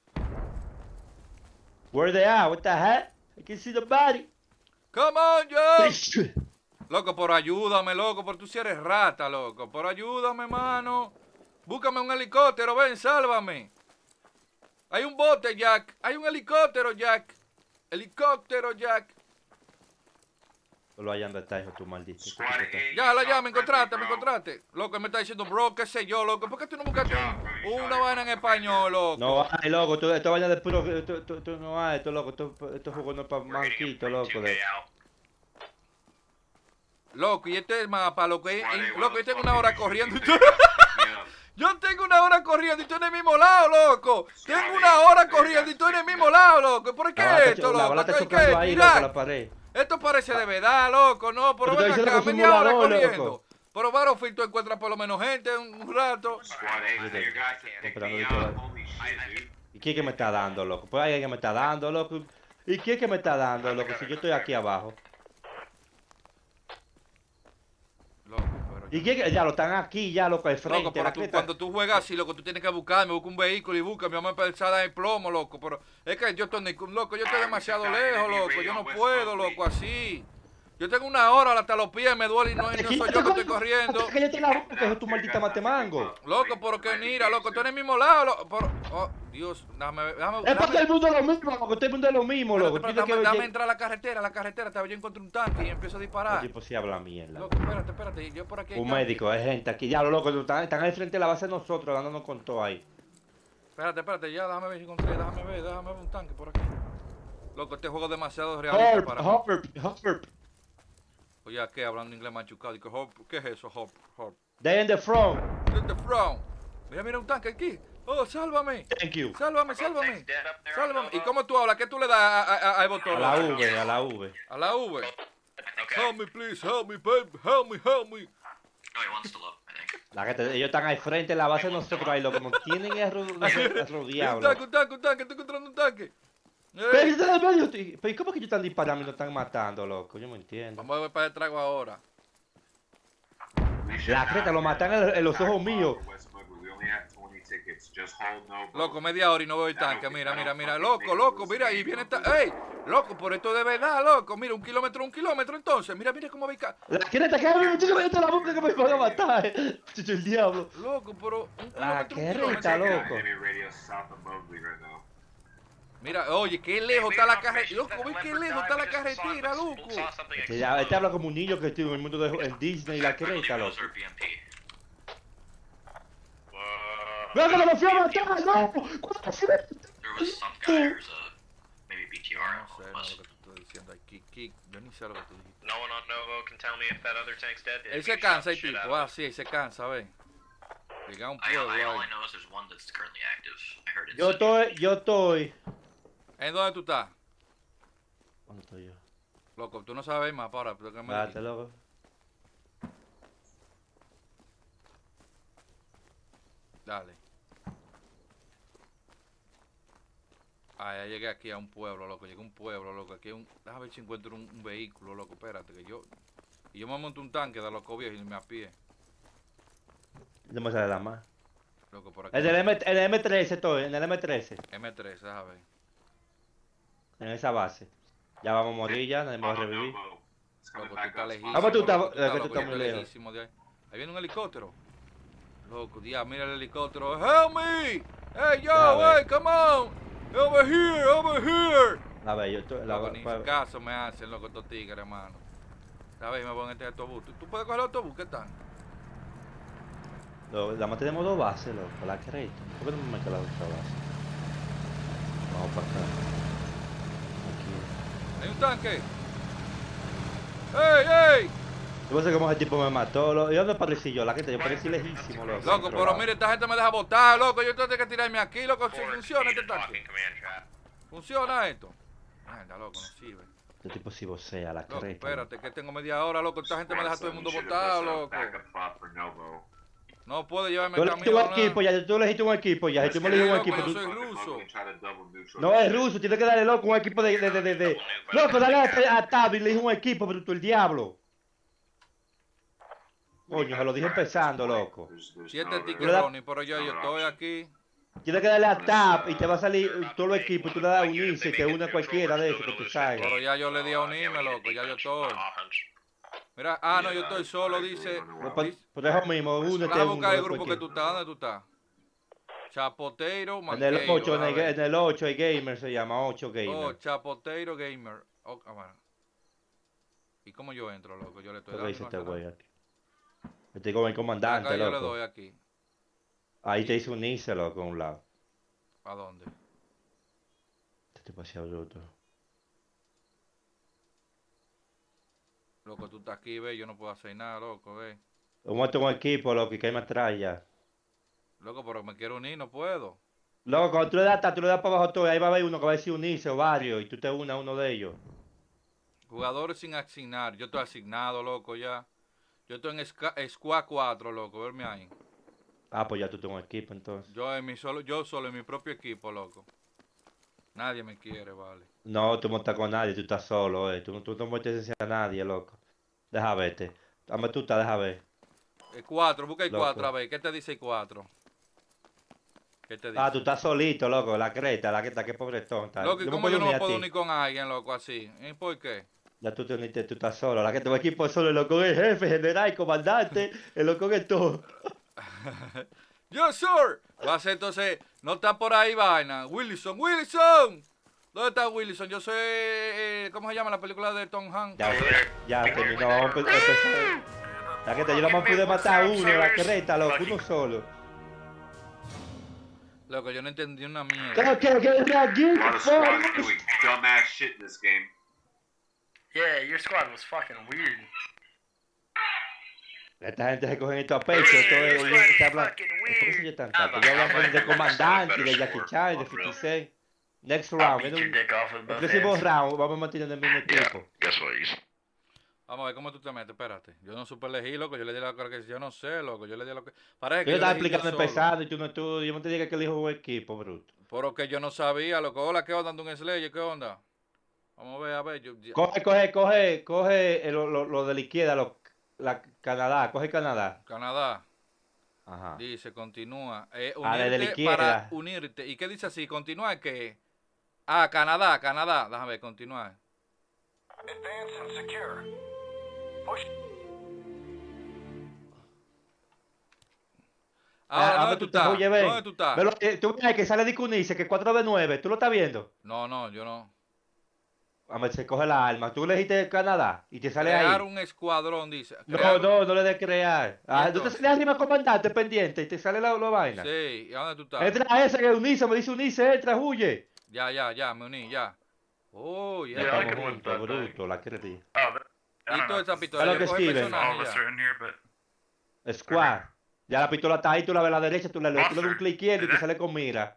Speaker 1: Where they are? What the heck? I can see the body.
Speaker 2: Come on, Joe. Loco, por ayúdame, loco, por tú si eres rata, loco. Por ayúdame, mano. Búscame un helicóptero, ven, sálvame. Hay un bote, Jack. Hay un helicóptero, Jack. Helicóptero, Jack.
Speaker 1: Solo allá donde está, hijo, tú maldito.
Speaker 4: Squad A,
Speaker 2: Ya, me encontraste,
Speaker 4: bro.
Speaker 2: me encontraste. Loco, él me está diciendo, bro, qué sé yo, loco. ¿Por qué tú no buscaste una vaina en español, loco?
Speaker 1: No hay, loco, esto vaina de puro. Esto no hay, esto, loco. Esto juego no es para
Speaker 4: We're hitting him
Speaker 1: manquito,
Speaker 4: from
Speaker 1: loco.
Speaker 4: 2K out.
Speaker 2: Loco, y este es mapa, loco.
Speaker 4: Squad A,
Speaker 2: Loco, yo tengo una hora corriendo y tú...
Speaker 4: Pick me up.
Speaker 2: Yo tengo una hora corriendo y tú en el mismo lado, loco. Tengo una hora corriendo y tú en el mismo lado, loco. ¿Por qué esto,
Speaker 1: La
Speaker 2: loco?
Speaker 1: bala está
Speaker 2: ¿Qué?
Speaker 1: chocando ahí, loco,
Speaker 2: Mira,
Speaker 1: la pared.
Speaker 2: esto parece de verdad, loco. No, pero
Speaker 1: Pero
Speaker 2: ven
Speaker 1: estoy diciendo
Speaker 2: acá,
Speaker 1: que es un
Speaker 2: media hora
Speaker 1: volador,
Speaker 2: corriendo.
Speaker 1: loco.
Speaker 2: Pero Battlefield tú encuentras por lo menos gente un rato.
Speaker 4: Squad A, clear guys to pick
Speaker 1: Esperando
Speaker 4: me
Speaker 1: que
Speaker 4: up.
Speaker 1: te-
Speaker 4: Holy shit, dude.
Speaker 1: ¿Y quién es que me está dando, loco? Pues hay alguien que me está dando, loco. ¿Y quién es que me está dando, loco? Si yo estoy aquí abajo.
Speaker 2: Loco, pero...
Speaker 1: ¿Y quién es que ya lo están aquí, ya, loco, al frente?
Speaker 2: Loco, pero
Speaker 1: la
Speaker 2: tú,
Speaker 1: creta?
Speaker 2: cuando tú juegas así, loco, tú tienes que buscarme, busca un vehículo y búscame, vamos a empezar a dar el plomo, loco, pero es que yo estoy, loco, yo estoy demasiado lejos, loco, yo no puedo, loco, así. Yo tengo una hora hasta los pies, me duele y no soy yo que estoy corriendo.
Speaker 1: Que yo te la boca, que es tu maldita matemango.
Speaker 2: Loco, pero que mira, loco, tú en el mismo lado, loco, pero... Oh, Dios,
Speaker 1: Es porque el mundo es lo mismo, loco, todo el mundo es lo mismo, loco.
Speaker 2: Dame entrar a la carretera, yo encuentro un tanque y empiezo a
Speaker 1: El
Speaker 2: disparar.
Speaker 1: tipo sí habla mierda.
Speaker 2: Loco, espérate, yo por aquí hay
Speaker 1: Un
Speaker 2: tanque.
Speaker 1: médico, es gente aquí. Ya, loco, están al frente de la base de nosotros, dándonos con todo ahí.
Speaker 2: Espérate, ya, déjame ver si encontré, déjame ver un tanque por aquí. Loco, este juego es demasiado realista para mí.
Speaker 1: Hop.
Speaker 2: Oye, ¿qué? Hablando inglés machucado. Digo, ¿qué es eso? Hop.
Speaker 1: They in the front.
Speaker 2: Get the front. Mira un tanque aquí. Oh, sálvame.
Speaker 1: Thank you.
Speaker 2: Sálvame.
Speaker 5: Tank's dead up there.
Speaker 2: Sálvame. ¿Y cómo tú hablas? ¿Qué tú le das al botón?
Speaker 1: A la V, a la V.
Speaker 2: A la V.
Speaker 5: Okay.
Speaker 2: Help me, please. Help me, babe. Help me.
Speaker 5: No, he wants to look, I think.
Speaker 1: La gente, ellos están al frente de la base de nosotros ahí, loco. Como tienen rodeado.
Speaker 2: Un tanque. Estoy encontrando un tanque.
Speaker 1: Pero están en medio, pero ¿y cómo es que ellos están disparando y nos están matando, loco? Yo no entiendo.
Speaker 2: Vamos a ver para el trago ahora.
Speaker 4: We should
Speaker 1: La
Speaker 4: not
Speaker 1: creta lo
Speaker 4: get
Speaker 1: matan en los ojos míos.
Speaker 4: West Smuggler. We only have 20 tickets. Just hold no vote.
Speaker 2: Loco, media hora y no veo el tanque. Mira. Loco, mira, y viene esta. ¡Ey! Loco, por esto de verdad, loco. Mira, un kilómetro entonces. Mira cómo va.
Speaker 1: La creta que abre, chico, me la boca que me van a matar. Chucho, el diablo.
Speaker 2: Loco, pero un
Speaker 1: La
Speaker 2: kilómetro.
Speaker 1: creta, loco.
Speaker 4: Enemy radio south of Mowgli right now.
Speaker 2: Mira, oye, qué lejos está la carretera. Loco, ve qué lejos está la carretera, loco.
Speaker 1: Que ya, este habla como un niño que estuvo en el mundo de en Disney y la creta, loco. ¡No, que lo fui a matar, loco! ¿Cuándo fue?
Speaker 5: There was some guy, there's maybe BTR.
Speaker 2: No sé, no, lo que tú estás diciendo ahí. Kick. Yo ni sé lo que tú dijiste.
Speaker 6: No one on Novo can tell me if that other tank's dead.
Speaker 2: Él se cansa, el tipo. Ah, sí, él se cansa, ven. Llega a un pueblo
Speaker 5: All I
Speaker 2: ahí.
Speaker 5: know is there's one that's currently active. I heard it.
Speaker 1: Yo estoy.
Speaker 2: ¿En dónde tú estás?
Speaker 1: ¿Dónde estoy yo?
Speaker 2: Loco, tú no sabes más para, pero que me
Speaker 1: Date, loco.
Speaker 2: Dale. Ah, ya llegué aquí a un pueblo, loco. Llegué a un pueblo, loco. Aquí hay un... Déjame ver si encuentro un vehículo, loco. Espérate, que yo... Y yo me monto un tanque de loco viejo y me a pie.
Speaker 1: No me sale la más.
Speaker 2: Loco, por aquí.
Speaker 1: El M13 estoy, en el M13.
Speaker 2: M3, déjame ver.
Speaker 1: En esa base. Ya vamos a morir ya, nadie me va a
Speaker 4: Follow
Speaker 1: revivir.
Speaker 4: Novo. It's coming
Speaker 2: Loco, tú
Speaker 4: back
Speaker 2: estás
Speaker 4: up.
Speaker 2: lejísimo.
Speaker 1: Vamos, tú estás-
Speaker 2: loco,
Speaker 1: que tú
Speaker 2: loco,
Speaker 1: estás
Speaker 2: yo
Speaker 1: muy
Speaker 2: estoy
Speaker 1: lejos.
Speaker 2: lejísimo de ahí. Ahí viene un helicóptero. Loco, ya, mira el helicóptero. ¡Help me! ¡Hey, yo,
Speaker 1: Déjame ver.
Speaker 2: hey, come on! Over here!
Speaker 1: A ver, yo estoy.
Speaker 2: Loco, ni caso me hacen, loco, estos tigres, hermano. ¿Sabes? Me voy en este autobús. ¿Tú puedes coger el autobús? ¿Qué tal?
Speaker 1: La más tenemos dos bases, loco, la creta. ¿Por qué no me meto la otra base? Vamos para acá. Aquí.
Speaker 2: ¿Hay un tanque? ¡Ey!
Speaker 1: Yo sé cómo ese tipo me mató, ¿y dónde parecí yo? La creta, yo parecí lejísimo, loco.
Speaker 2: Loco, pero mire, esta gente me deja botar, loco. Yo tengo que tirarme aquí, loco. Si funciona este tanque.
Speaker 6: Talking command trap.
Speaker 2: ¿Funciona esto? Anda, loco, no sirve.
Speaker 1: Este tipo sí vocea, la
Speaker 2: Loco,
Speaker 1: creta.
Speaker 2: espérate, que tengo media hora, loco. Esta gente me deja todo el mundo
Speaker 4: You should
Speaker 2: botado,
Speaker 4: have
Speaker 2: loco.
Speaker 4: backup spot for Novo.
Speaker 2: No puedo llevarme
Speaker 1: Tú
Speaker 2: el
Speaker 1: elegiste
Speaker 2: camión.
Speaker 1: un equipo ya, tú elegiste un equipo ya, si tú me elegiste un
Speaker 2: loco,
Speaker 1: equipo,
Speaker 2: yo
Speaker 1: tú...
Speaker 2: soy
Speaker 4: Fucking
Speaker 2: ruso.
Speaker 4: Mowgli try to double neutral.
Speaker 1: No es ruso, tienes que darle loco un equipo de... Loco, dale a Tabi, le dije un equipo, pero tú el diablo. Coño, se lo dije empezando, loco.
Speaker 4: There's
Speaker 2: 7
Speaker 4: no other-
Speaker 2: tickets, Ronnie, pero yo estoy aquí.
Speaker 1: Tienes que darle a tap y te va a salir todos los equipos. Tú le das a unirse y te une a cualquiera de esos que tú salgas.
Speaker 2: Pero ya yo le di a unirme, loco, ya yo estoy. Mira, no, yo estoy solo, dice.
Speaker 1: Por eso mismo, únete
Speaker 2: Vas a
Speaker 1: a uno
Speaker 2: buscar el
Speaker 1: de
Speaker 2: grupo que
Speaker 1: cualquiera.
Speaker 2: tú estás, ¿dónde tú estás? Chapoteiro,
Speaker 1: En el 8,
Speaker 2: Manqueiro,
Speaker 1: en el 8 hay gamer, se llama 8
Speaker 2: Oh,
Speaker 1: gamer.
Speaker 2: Chapoteiro Gamer. Oh, bueno. ¿Y cómo yo entro, loco? Yo le estoy
Speaker 1: ¿Qué
Speaker 2: dando.
Speaker 1: dice
Speaker 2: no
Speaker 1: este
Speaker 2: hace nada.
Speaker 1: güey aquí? Estoy con el comandante,
Speaker 2: Acá yo le
Speaker 1: loco.
Speaker 2: doy aquí.
Speaker 1: Ahí te dice unirse, loco, a un lado.
Speaker 2: ¿A dónde?
Speaker 1: Este tipo hacía bruto.
Speaker 2: Loco, tú estás aquí, ve, yo no puedo hacer nada, loco, ve.
Speaker 1: Vamos a tomar un equipo, loco, y que hay más atrás ya.
Speaker 2: Loco, pero me quiero unir, no puedo.
Speaker 1: Loco, cuando tú le das tap, tú le das para abajo todo, ahí va a haber uno que va a decir unirse o varios, y tú te unes a uno de ellos.
Speaker 2: Jugadores sin asignar. Yo estoy asignado, loco, ya. Yo estoy en Squad 4, loco, verme ahí.
Speaker 1: Ah, pues ya tú tienes un equipo entonces.
Speaker 2: Yo solo en mi propio equipo, loco. Nadie me quiere, vale.
Speaker 1: No, tú no estás con nadie, tú estás solo, tú no muestres a nadie, loco. Deja verte. Dame tú estás, deja ver.
Speaker 2: 4, busca el
Speaker 1: Loco.
Speaker 2: 4, a ver, ¿qué te dice el 4? ¿Qué te dice?
Speaker 1: Ah, tú estás solito, loco, la creta, qué pobretón. Está.
Speaker 2: Loco, ¿y
Speaker 1: Yo me
Speaker 2: cómo yo no
Speaker 1: unir
Speaker 2: me
Speaker 1: a
Speaker 2: puedo
Speaker 1: ti.
Speaker 2: unir con alguien, loco, así? ¿Y por qué?
Speaker 1: Ya tú te uniste, tú estás solo. La que tu equipo es solo, el loco es jefe, general, comandante, el loco es todo.
Speaker 2: ¡Yo, sir! Va a ser entonces, no está por ahí vaina. Wilson, Wilson. ¿Dónde está Wilson? Yo sé, ¿cómo se llama la película de Tom Hanks?
Speaker 1: Ya terminó, vamos a empezar. La creta, yo no me pude matar a uno, la creta, loco, uno solo.
Speaker 2: Loco, yo no entendí una mierda.
Speaker 1: ¿Qué?
Speaker 4: A lot of squads doing dumbass shit in this game.
Speaker 6: Yeah, your squad was fucking weird.
Speaker 1: Esta gente se cogen esto a pecho, esto es, oye, está hablando. ¿Por qué se oye tan tanto? Yo hablamos de comandante, de Jackie Chan, de 56. Next round,
Speaker 6: Beat your
Speaker 1: el
Speaker 6: dick off with both
Speaker 1: próximo
Speaker 6: hands.
Speaker 1: round vamos a mantener el mismo equipo.
Speaker 6: Guess what? You
Speaker 2: Vamos a ver cómo tú te metes, espérate. Yo no supe elegir, loco. Yo le di la cosa que yo no sé, loco. Yo le di lo que. Parece que
Speaker 1: Yo
Speaker 2: yo
Speaker 1: estaba
Speaker 2: elegí yo
Speaker 1: explicando
Speaker 2: solo.
Speaker 1: empezando y yo no te dije que elijo un equipo, bruto.
Speaker 2: Pero que yo no sabía, loco. Hola, ¿qué onda? Ando un Slayer, ¿qué onda? Vamos a ver,
Speaker 1: Coge lo de la izquierda, Canadá, coge Canadá.
Speaker 2: Canadá.
Speaker 1: Ajá.
Speaker 2: Dice, continúa.
Speaker 1: desde la
Speaker 2: Unirte
Speaker 1: izquierda.
Speaker 2: para unirte. ¿Y qué dice así? Continúa que. Ah, Canadá. Déjame ver, continuar.
Speaker 3: Advance and secure. Push.
Speaker 2: Ahora, ¿dónde tú estás?
Speaker 1: Oye, ven.
Speaker 2: ¿Dónde tú estás?
Speaker 1: Tú ves que sale de Cunice, que 4 de 9, ¿tú lo estás viendo?
Speaker 2: No, yo no.
Speaker 1: A ver, se coge la arma. Tú elegiste Canadá y te sale
Speaker 2: Crear
Speaker 1: ahí.
Speaker 2: un escuadrón, dice.
Speaker 1: No le de crear. Ah, ¿tú te
Speaker 2: entonces?
Speaker 1: sale arriba comandante pendiente y te sale la vaina?
Speaker 2: Sí, ¿y a dónde tú estás?
Speaker 1: Entra a ese que unirse, me dice unirse, entra, huye.
Speaker 2: Ya, me uní, ya. Oh,
Speaker 1: Ya
Speaker 2: ya.
Speaker 6: I
Speaker 1: estamos
Speaker 6: could live
Speaker 1: juntos,
Speaker 6: that
Speaker 1: bruto, la creí.
Speaker 6: Oh, but I
Speaker 2: Y
Speaker 6: don't
Speaker 2: toda
Speaker 6: know.
Speaker 2: esa pistola.
Speaker 1: Claro
Speaker 2: Yo
Speaker 1: que
Speaker 2: coge
Speaker 1: Steven.
Speaker 6: All
Speaker 2: personaje
Speaker 6: of us
Speaker 2: ya.
Speaker 6: are in here, but
Speaker 1: Squad. Ya la pistola está ahí, tú la ves a la derecha, tú le das un clic izquierdo y te
Speaker 6: ¿Verdad?
Speaker 1: sale con mira.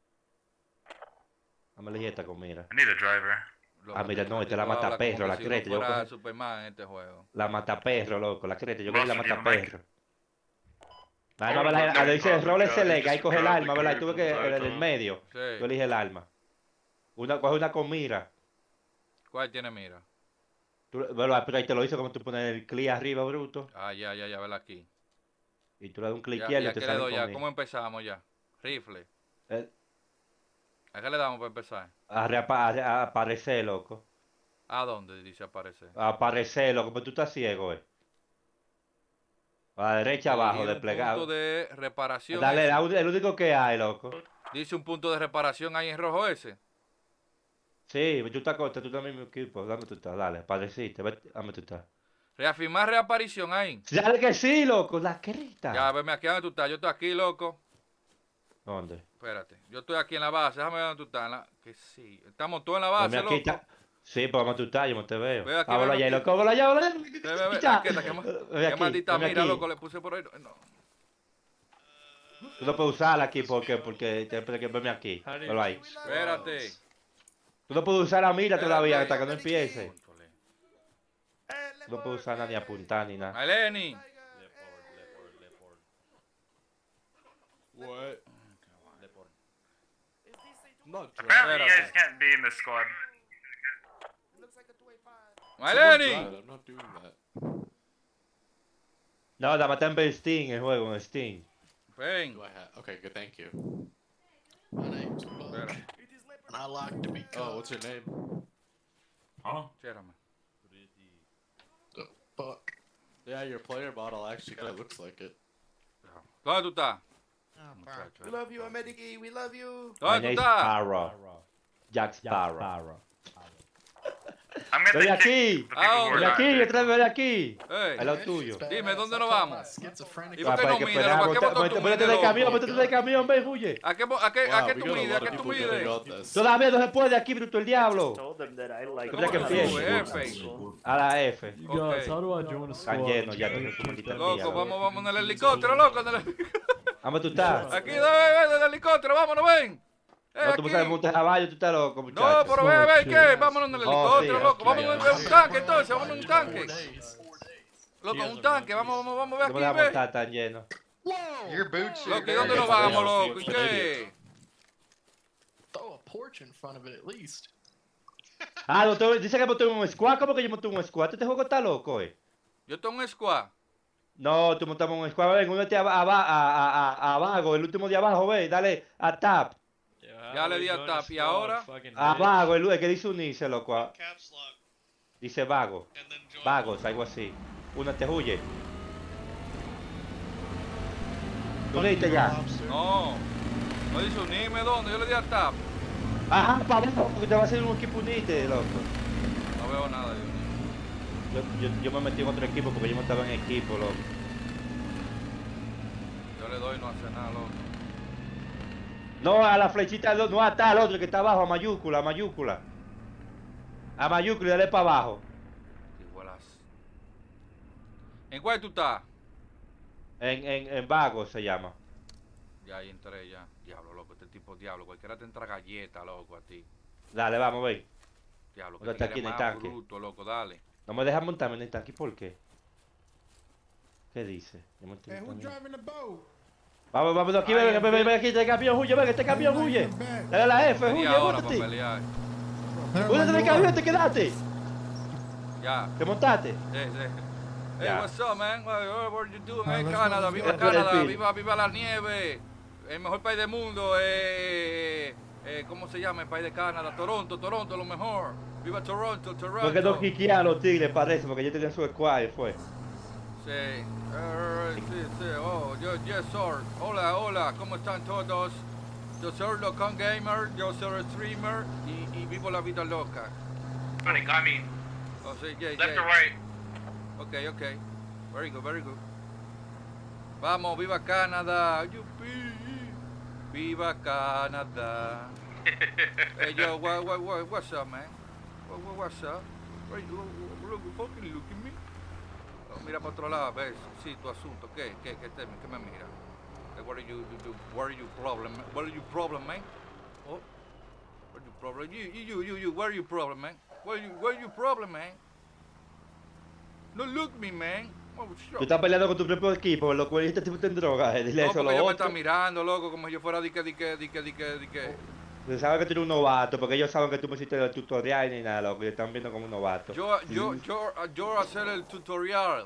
Speaker 1: Dame la esta con mira.
Speaker 6: I need a driver.
Speaker 2: Loco,
Speaker 1: Ah, mira, no, esta es la
Speaker 2: tú hablas
Speaker 1: mataperro,
Speaker 2: como
Speaker 1: la
Speaker 2: que si
Speaker 1: creta,
Speaker 2: uno
Speaker 1: yo
Speaker 2: fuera
Speaker 1: coge-
Speaker 2: Superman en este juego.
Speaker 1: La mataperro, loco, la creta, yo cogí la
Speaker 6: Boston, you
Speaker 1: mataperro. Ah, no,
Speaker 6: Oh,
Speaker 1: ¿verdad?
Speaker 6: no,
Speaker 1: Ahí dice
Speaker 6: no,
Speaker 1: role
Speaker 6: no,
Speaker 1: select,
Speaker 6: just
Speaker 1: ahí coge el
Speaker 6: grab
Speaker 1: arma,
Speaker 6: the
Speaker 1: ¿verdad? Y tú ves que
Speaker 6: vehicle
Speaker 1: en el
Speaker 6: side,
Speaker 1: medio, tú
Speaker 2: Sí.
Speaker 1: eliges el arma. Coge una con mira.
Speaker 2: ¿Cuál tiene mira?
Speaker 1: ¿Verdad? Pero ahí te lo hizo como tú pones el clic arriba, bruto.
Speaker 2: Ah, ya, vela aquí.
Speaker 1: Y tú le das un clic
Speaker 2: Ya,
Speaker 1: izquierdo
Speaker 2: ya
Speaker 1: y te
Speaker 2: que le
Speaker 1: sale
Speaker 2: doy
Speaker 1: con
Speaker 2: ya.
Speaker 1: mira.
Speaker 2: ¿Cómo empezamos ya? Rifle.
Speaker 1: Eh,
Speaker 2: ¿A qué le damos para empezar?
Speaker 1: a aparecer, loco.
Speaker 2: ¿A dónde dice aparecer?
Speaker 1: A aparecer, loco, pero tú estás ciego, A la derecha abajo,
Speaker 2: Elegir un
Speaker 1: desplegado.
Speaker 2: punto de reparación.
Speaker 1: Dale,
Speaker 2: ese.
Speaker 1: el único que hay, loco.
Speaker 2: Dice un punto de reparación ahí en rojo ese.
Speaker 1: Sí, tú estás en mi equipo. Dame tú estás, dale, apareciste. Dame tú estás.
Speaker 2: Reafirmar reaparición ahí.
Speaker 1: Dale que sí, loco, la creta.
Speaker 2: Ya, veme aquí donde tú estás. Yo estoy aquí, loco.
Speaker 1: ¿Dónde?
Speaker 2: Espérate. Yo estoy aquí en la base. Déjame ver dónde tú estás. Que sí. Estamos todos en la base,
Speaker 1: Dame aquí,
Speaker 2: loco.
Speaker 1: Sí, pero dame tú estás, yo no te veo.
Speaker 2: Ve aquí,
Speaker 1: Vámonos
Speaker 2: ven
Speaker 1: allá,
Speaker 2: aquí.
Speaker 1: loco, vámonos allá, vámonos allá.
Speaker 2: Ve,
Speaker 1: Ya.
Speaker 2: aquí está,
Speaker 1: Ven
Speaker 2: qué
Speaker 1: aquí,
Speaker 2: maldita
Speaker 1: ven
Speaker 2: mira,
Speaker 1: aquí.
Speaker 2: loco, le puse por ahí. No.
Speaker 1: Tú no puedes usarla aquí porque tienes que verme aquí. Velo ahí.
Speaker 2: Espérate.
Speaker 1: Tú no puedes usar la mira todavía
Speaker 2: Espérate.
Speaker 1: hasta que no empiece. Tú no puedes usarla ni apuntar ni nada.
Speaker 2: Eleni.
Speaker 7: What? Not
Speaker 6: Apparently, you guys
Speaker 2: Espérate.
Speaker 6: can't be in this squad.
Speaker 2: Eleni.
Speaker 7: I'm not doing that.
Speaker 1: No, la maté en Steam, el juego, en Steam.
Speaker 2: Ven.
Speaker 7: Do I have? Okay, good. Thank you. My name's Buck,
Speaker 2: Espera,
Speaker 7: and I like to be. Oh, what's your name?
Speaker 2: chérame.
Speaker 7: Buck. Yeah, your player model actually kind of looks like it.
Speaker 2: ¿Dónde tú estás? Muchacho,
Speaker 7: We love you, America. We love you.
Speaker 1: My
Speaker 2: ¿Dónde tú
Speaker 1: name's
Speaker 2: estás?
Speaker 1: Sparrow. Jack Sparrow.
Speaker 3: I'm gonna
Speaker 1: Ven
Speaker 3: kick
Speaker 1: aquí.
Speaker 3: the
Speaker 2: Ah,
Speaker 3: people who
Speaker 1: Ven
Speaker 3: are
Speaker 1: aquí,
Speaker 3: not
Speaker 1: otra vez, ven aquí.
Speaker 2: Ey,
Speaker 1: A lo tuyo.
Speaker 2: Dime, ¿dónde nos vamos?
Speaker 7: Schizophrenic.
Speaker 2: ¿Y por qué no mide? ¿A qué botón tú
Speaker 1: Ponete
Speaker 2: mides,
Speaker 1: del camión,
Speaker 2: loco?
Speaker 1: ponete del camión, ven, huye.
Speaker 2: ¿A qué
Speaker 7: Wow,
Speaker 2: tú
Speaker 7: we got a
Speaker 2: mides?
Speaker 7: lot
Speaker 2: ¿A qué
Speaker 7: of
Speaker 2: tú
Speaker 7: people getting
Speaker 2: mides?
Speaker 7: on this.
Speaker 1: Todavía no se puede aquí, bruto el diablo.
Speaker 8: Told them that I like.
Speaker 2: ¿Cómo
Speaker 1: que
Speaker 2: que
Speaker 1: empiece.
Speaker 2: sube, F?
Speaker 1: A la F.
Speaker 9: You guys,
Speaker 2: Ok.
Speaker 9: how do I join a squad?
Speaker 1: Están llenos ya, no se maldita
Speaker 2: Loco,
Speaker 1: mía.
Speaker 2: vamos en el helicóptero, loco. En el helicóptero.
Speaker 1: Vamos, tú estás.
Speaker 2: Aquí, ven, en el helicóptero, vámonos, ven.
Speaker 1: No, tú me sabes
Speaker 2: Aquí.
Speaker 1: montar caballo, tú estás loco,
Speaker 2: No,
Speaker 1: muchacho.
Speaker 2: pero ven, ¿qué? Vámonos en el
Speaker 1: Oh,
Speaker 2: helicóptero,
Speaker 1: sí,
Speaker 2: loco.
Speaker 1: aquí,
Speaker 2: Vámonos
Speaker 1: aquí.
Speaker 2: en un tanque, entonces, vámonos en un tanque.
Speaker 7: 4 days.
Speaker 2: Loco, en un tanque, vamos, ve
Speaker 1: No me
Speaker 2: aquí,
Speaker 1: la
Speaker 2: ve.
Speaker 1: montar tan lleno.
Speaker 7: Your boots.
Speaker 2: Loco, ¿y dónde nos vamos, loco? ¿Y qué?
Speaker 7: Throw a porch in front of it at least.
Speaker 1: Ah, no, dice que monté un squad. ¿Cómo que yo monté un squad? ¿Este juego está loco,
Speaker 2: Yo tengo un squad.
Speaker 1: No, tú montamos un squad. Ven, únete a Vago, el último de abajo, ve. Dale a Tap.
Speaker 2: Ya le di a tap, ¿y ahora?
Speaker 1: A Vago, el que dice unirse, loco.
Speaker 10: Caps lock
Speaker 1: Dice Vago.
Speaker 10: and then join.
Speaker 1: Vagos, algo así. Únete, huye. ¿Tú leíste ya?
Speaker 2: No. No dice unirme, ¿dónde? Yo le di a tap.
Speaker 1: Ajá, para abajo, porque te va a hacer un equipo unite, loco.
Speaker 2: No veo nada de unirme.
Speaker 1: Yo me metí en otro equipo porque yo no estaba en equipo, loco.
Speaker 2: Yo le doy y no hace nada, loco.
Speaker 1: No, a la flechita, no hasta al otro que está abajo, a mayúscula, a mayúscula. A mayúscula y dale para abajo.
Speaker 2: Igualas. ¿En cuál tú estás?
Speaker 1: En Vago se llama.
Speaker 2: Ya ahí entré ya. Diablo, loco, este tipo de diablo. Cualquiera te entra galleta, loco, a ti.
Speaker 1: Dale, vamos, ven.
Speaker 2: Diablo, que
Speaker 1: ¿Dónde está
Speaker 2: tigre
Speaker 1: aquí en el
Speaker 2: más
Speaker 1: tanque?
Speaker 2: bruto, loco, dale.
Speaker 1: No me dejas montarme en el tanque, ¿por qué? ¿Qué dice? Yo me estoy montando. Vamos, vamos, aquí, ven, aquí, este camión huye, ven, este camión huye. Dale a la F, huye,
Speaker 2: Media hora para
Speaker 1: móntate.
Speaker 2: pelear.
Speaker 1: Únete del camión, te quedaste.
Speaker 2: Ya.
Speaker 1: ¿Te montaste?
Speaker 2: Hey,
Speaker 1: Ya.
Speaker 2: what's up, man? What are you doing,
Speaker 11: Ah,
Speaker 2: man?
Speaker 11: let's
Speaker 2: Canadá,
Speaker 11: go,
Speaker 2: viva
Speaker 1: let's go.
Speaker 2: Canadá,
Speaker 1: Let's go.
Speaker 2: viva la nieve. El mejor país del mundo, ¿cómo se llama el país de Canadá? Toronto, lo mejor. Viva Toronto.
Speaker 1: Porque no quiquean los tigres, parece, porque ellos tenían su squad y fue.
Speaker 2: Sí, sí, oh, yes, sir. Hola, ¿cómo están todos? Yo soy Locon Gamer, yo soy streamer y vivo la vida loca.
Speaker 3: Funny, I mean,
Speaker 2: Oh, sí, yeah,
Speaker 3: left
Speaker 2: yeah.
Speaker 3: or right?
Speaker 2: Okay. Very good. Vamos, viva Canadá. Yupi. Viva Canadá. Hey, yo, what's up, man? What's up? Where you fucking look at me? Oh, mira para otro lado, ves. Sí, tu asunto. ¿Qué me mira? What are you problem, man? What are you problem, man? Oh, what are you problem? You, what are you problem, man? What are you problem, man? No look me, man. Oh,
Speaker 1: Tú estás peleando con tu propio equipo, loco, este tipo está en droga, dile
Speaker 2: no,
Speaker 1: eso a
Speaker 2: porque
Speaker 1: los
Speaker 2: ellos me
Speaker 1: otros.
Speaker 2: están mirando, loco, como si yo fuera dique.
Speaker 1: Tú sabes que tú eres un novato, porque ellos saben que tú me hiciste el tutorial ni nada, loco, y están viendo como un novato.
Speaker 2: Yo hacer el tutorial.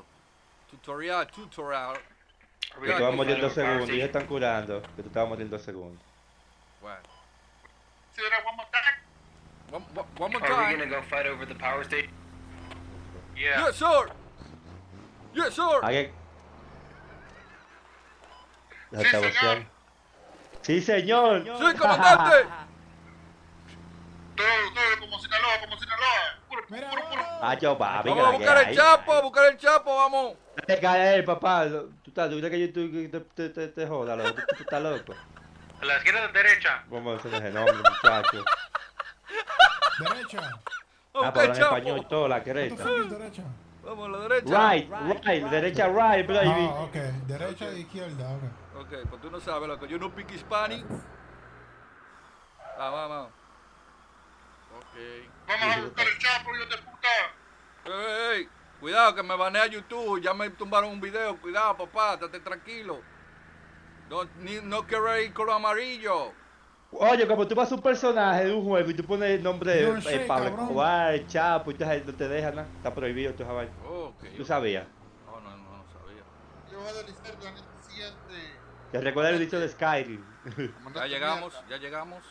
Speaker 1: Que tú vas a morir en 2 segundos, y ellos están curando, que tú te vas a morir en 2 segundos.
Speaker 2: Bueno.
Speaker 3: See that one more time?
Speaker 2: One more
Speaker 8: Are we
Speaker 2: time.
Speaker 8: gonna go fight over the power station?
Speaker 3: Yeah.
Speaker 2: Yes, sir.
Speaker 1: ¿Alguien?
Speaker 3: Sí, señor.
Speaker 1: Sí, señor.
Speaker 2: Sí, comandante.
Speaker 3: Todo como Sinaloa. Puro.
Speaker 1: Ah, yo, papi,
Speaker 2: Vamos a buscar el chapo, vamos.
Speaker 1: Te cae, papá. Tú crees que yo te joda, loco. Tú estás loco.
Speaker 3: A la izquierda derecha.
Speaker 1: Vamos a hacer ese nombre, muchacho.
Speaker 11: Derecha.
Speaker 2: Vamos a
Speaker 1: Ah,
Speaker 2: buscar
Speaker 1: pero
Speaker 2: el
Speaker 1: en
Speaker 2: chapo.
Speaker 1: español y todo, la
Speaker 11: What the
Speaker 1: creta.
Speaker 11: fuck is derecha?
Speaker 2: Vamos a la derecha.
Speaker 1: Right, derecha, right, baby.
Speaker 11: Ah, ok. Derecha e izquierda, ok.
Speaker 2: Ok, pues tú no sabes, loco. Yo no pick Hispanic. Vamos. Ok.
Speaker 3: Vamos a buscar el chapo, hijo de puta.
Speaker 2: Ey, cuidado que me banea YouTube, ya me tumbaron un video, cuidado papá, estate tranquilo. No quiero ir con lo amarillo.
Speaker 1: Oye, como tú vas a un personaje de un juego y tú pones el nombre
Speaker 11: You're
Speaker 1: de
Speaker 11: shit,
Speaker 1: Pablo
Speaker 11: cabrón.
Speaker 1: Escobar, el Chapo, y no te deja nada, está prohibido tu Javal.
Speaker 2: Ok.
Speaker 1: ¿Tú sabías?
Speaker 2: No sabía.
Speaker 11: acabo de listar la neta siguiente.
Speaker 1: Te recuerda el inicio de Skyrim.
Speaker 2: Ya llegamos, ya llegamos.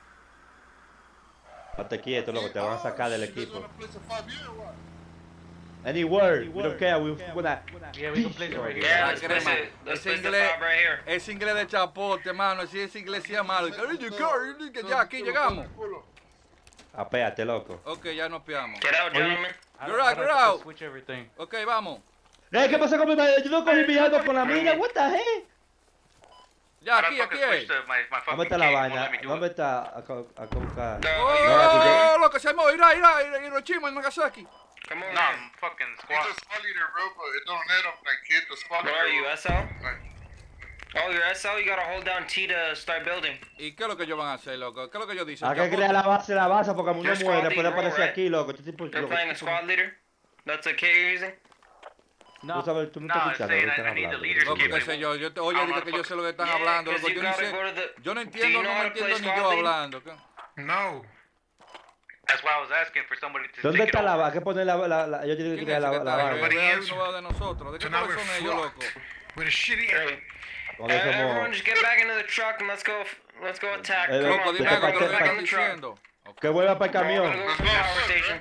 Speaker 1: Estate quieto, loco, te van a sacar del equipo.
Speaker 11: Wanna play some 5 or what?
Speaker 1: Any word, we don't care, we wanna...
Speaker 8: Yeah, we can play it right here.
Speaker 6: Yeah,
Speaker 2: La
Speaker 6: let's place
Speaker 2: crema.
Speaker 6: it. Let's
Speaker 2: Ese
Speaker 6: place the
Speaker 2: inglés,
Speaker 6: fob right here.
Speaker 2: ese inglés de chapote, mano. Si ese inglés sí es malo. Ya aquí llegamos.
Speaker 1: Apéate, loco.
Speaker 2: Ok, ya nos piamos.
Speaker 6: Get out, gentlemen.
Speaker 2: You're right, you're out.
Speaker 8: Switch everything.
Speaker 2: Ok, vamos.
Speaker 1: ¿Qué pasó con mi madre? Yo no cogí mi arma con la mina, what the hell?
Speaker 2: Ya, aquí es.
Speaker 1: ¿Dónde está la vaina? ¿Dónde está a buscar?
Speaker 2: Oh, lo que se mueve, irá, Hiroshima, Nagasaki.
Speaker 6: Come on.
Speaker 3: No, I'm fucking
Speaker 11: He's
Speaker 3: squad.
Speaker 11: a squad leader, bro, but it don't let him like hit the squad
Speaker 6: Where are you,
Speaker 11: leader.
Speaker 6: SL?
Speaker 11: Like,
Speaker 6: Oh, you're SL? You gotta hold down T to start building.
Speaker 2: ¿Y qué es lo que ellos van a hacer, loco? ¿Qué es lo que ellos dicen?
Speaker 1: Hay que crear la base, porque uno
Speaker 6: You're
Speaker 1: muere,
Speaker 6: squad
Speaker 1: puede
Speaker 6: leader,
Speaker 1: aparecer
Speaker 6: right?
Speaker 1: aquí, loco. Este tipo,
Speaker 6: You're
Speaker 1: loco,
Speaker 6: playing a squad leader? That's a kit you're using?
Speaker 1: Tú sabes, tú no estás escuchando lo que están hablando.
Speaker 2: Loco, qué sé yo, oye, ahorita que yo sé lo que están
Speaker 6: Yeah,
Speaker 2: hablando,
Speaker 6: 'cause
Speaker 2: loco,
Speaker 6: you
Speaker 2: yo ni
Speaker 6: gotta
Speaker 2: sé,
Speaker 6: go to the...
Speaker 2: yo no
Speaker 6: Do
Speaker 2: entiendo,
Speaker 6: you know
Speaker 2: no
Speaker 6: how
Speaker 2: me
Speaker 6: to play
Speaker 2: entiendo ni
Speaker 6: squad
Speaker 2: yo
Speaker 6: leader?
Speaker 2: hablando. ¿qué?
Speaker 11: no.
Speaker 3: That's why I was asking for somebody to
Speaker 1: ¿Dónde
Speaker 3: take it
Speaker 1: está la
Speaker 3: over.
Speaker 1: base? Hay que poner yo tengo que
Speaker 2: ¿Quién
Speaker 1: crear
Speaker 2: es ese que
Speaker 1: la
Speaker 2: está ahí?
Speaker 1: base.
Speaker 2: Hay uno de nosotros, ¿de qué
Speaker 11: So now
Speaker 2: color
Speaker 11: we're
Speaker 2: son ellos, loco?
Speaker 11: fucked. With a shitty air.
Speaker 1: Cuando
Speaker 6: Everyone
Speaker 1: somos...
Speaker 6: just get back into the truck and let's go attack.
Speaker 1: Eh,
Speaker 6: Come
Speaker 1: loco,
Speaker 6: on,
Speaker 2: Dime
Speaker 1: te
Speaker 2: algo,
Speaker 6: get
Speaker 2: ¿qué es lo que
Speaker 6: back
Speaker 2: están
Speaker 6: in the truck.
Speaker 2: diciendo?
Speaker 1: Que vuelva para el
Speaker 6: We're
Speaker 1: camión.
Speaker 6: gonna go to the power station.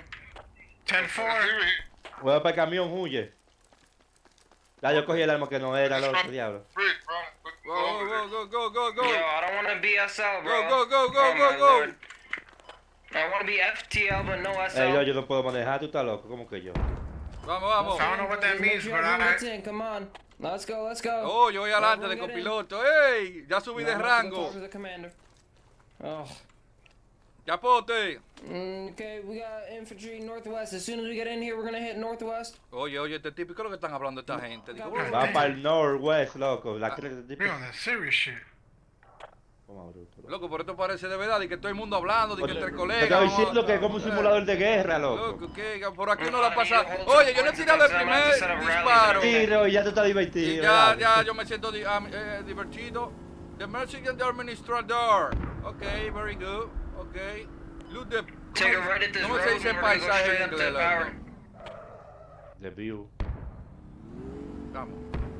Speaker 11: 10-4.
Speaker 1: Vuelva para el camión, huye. Ya yo cogí el arma que no era, loco, diablo.
Speaker 11: Bridge, bro.
Speaker 2: Go.
Speaker 6: Yo, I don't wanna be SL, bro.
Speaker 2: Go.
Speaker 6: Oh, my Lord. I wanna be FTL, but no SL.
Speaker 1: Yo no puedo manejar, tú estás loco, ¿cómo que yo?
Speaker 2: Vamos.
Speaker 11: I don't know what that means, but I...
Speaker 9: Come on. Let's go.
Speaker 2: Oh, yo voy adelante de copiloto. ¡Ey! Ya subí de rango.
Speaker 9: Oh.
Speaker 2: Chapote.
Speaker 9: Okay, we got infantry northwest. As soon as we get in here, we're gonna hit northwest.
Speaker 2: Oye, este tipo, ¿qué es lo que están hablando esta gente? Digo,
Speaker 1: Va para el northwest, loco. La
Speaker 11: We're on that serious shit.
Speaker 2: loco, pero esto parece de verdad, y que todo el mundo hablando, de que entre
Speaker 1: Te
Speaker 2: colegas.
Speaker 1: estoy
Speaker 2: vamos-
Speaker 1: diciendo que es como un simulador de guerra, loco.
Speaker 2: Loco, ¿qué? Por aquí no la pasa. Oye, yo no he tirado el primer disparo.
Speaker 1: Tiro y ya tú estás
Speaker 2: Y
Speaker 1: divertido.
Speaker 2: ya,
Speaker 1: ¿verdad?
Speaker 2: yo me siento divertido. The Mexican Administrador. Ok, very good. Ok. Look the.
Speaker 6: Take a right at this
Speaker 2: ¿Cómo
Speaker 6: road
Speaker 2: se
Speaker 6: and
Speaker 2: dice
Speaker 6: we're gonna go
Speaker 2: paisaje
Speaker 6: straight
Speaker 2: en
Speaker 6: up to
Speaker 2: inglés,
Speaker 6: the power.
Speaker 2: loco?
Speaker 1: The view.
Speaker 2: Vamos,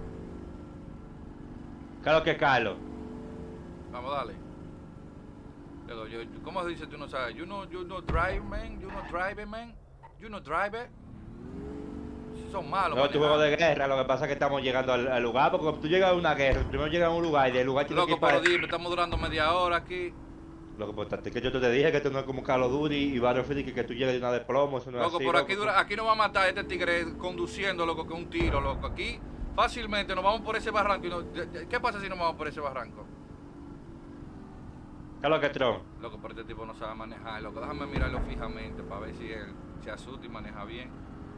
Speaker 1: Carlos, que Carlos.
Speaker 2: vamos, dale. Luego, ¿cómo se dice tú no sabes? You know drive, man. You know drive, man. You know drive. Son malos.
Speaker 1: No, tu
Speaker 2: manejando.
Speaker 1: juego de guerra, lo que pasa es que estamos llegando al lugar, porque cuando tú llegas a una guerra, primero llegas a un lugar y del lugar tienes que ir
Speaker 2: Loco, pero
Speaker 1: para...
Speaker 2: dime, estamos durando media hora aquí.
Speaker 1: Lo que importante es que yo te dije que esto no es como Call of Duty y Battlefield, que tú llegues de una de plomo, eso no es
Speaker 2: Loco,
Speaker 1: así,
Speaker 2: por aquí,
Speaker 1: loco.
Speaker 2: aquí nos va a matar este tigre conduciendo, loco, que un tiro, loco. Aquí fácilmente nos vamos por ese barranco. ¿Qué pasa si nos vamos por ese barranco?
Speaker 1: Carlos, que Tron.
Speaker 2: Loco, pero este tipo no sabe manejar, loco. Déjame mirarlo fijamente para ver si él se asusta y maneja bien.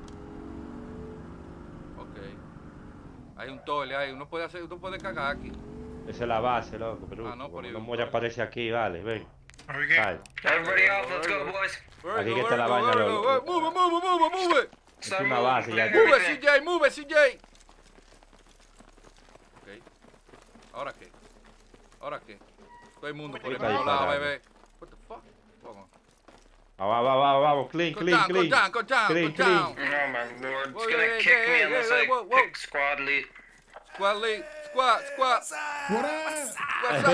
Speaker 2: Ok. Hay un tole ahí, uno puede cagar aquí.
Speaker 1: Esa es la base, loco, pero
Speaker 2: Ah, no, pero
Speaker 1: no
Speaker 2: yo-
Speaker 1: muere aparece aquí, vale, ven.
Speaker 11: Are we good?
Speaker 1: Vale.
Speaker 6: Everybody off, let's go, boys.
Speaker 1: Aquí que está la vaina, loco.
Speaker 2: Move.
Speaker 1: Es una base, ya.
Speaker 2: Move, CJ. Ok. ¿Ahora qué? Todo el mundo por el
Speaker 1: Está
Speaker 2: mismo lado,
Speaker 1: disparando.
Speaker 2: bebé. What the fuck? Vamos.
Speaker 1: Vamos, clean.
Speaker 2: Go down.
Speaker 1: Clean,
Speaker 6: Oh my Lord, it's
Speaker 2: Whoa,
Speaker 6: gonna
Speaker 2: yeah,
Speaker 6: kick
Speaker 2: yeah,
Speaker 6: me
Speaker 2: yeah,
Speaker 6: unless
Speaker 2: yeah,
Speaker 6: I
Speaker 2: whoa.
Speaker 6: pick squad lead.
Speaker 2: Squad lead. Squad.
Speaker 11: What up?
Speaker 2: What's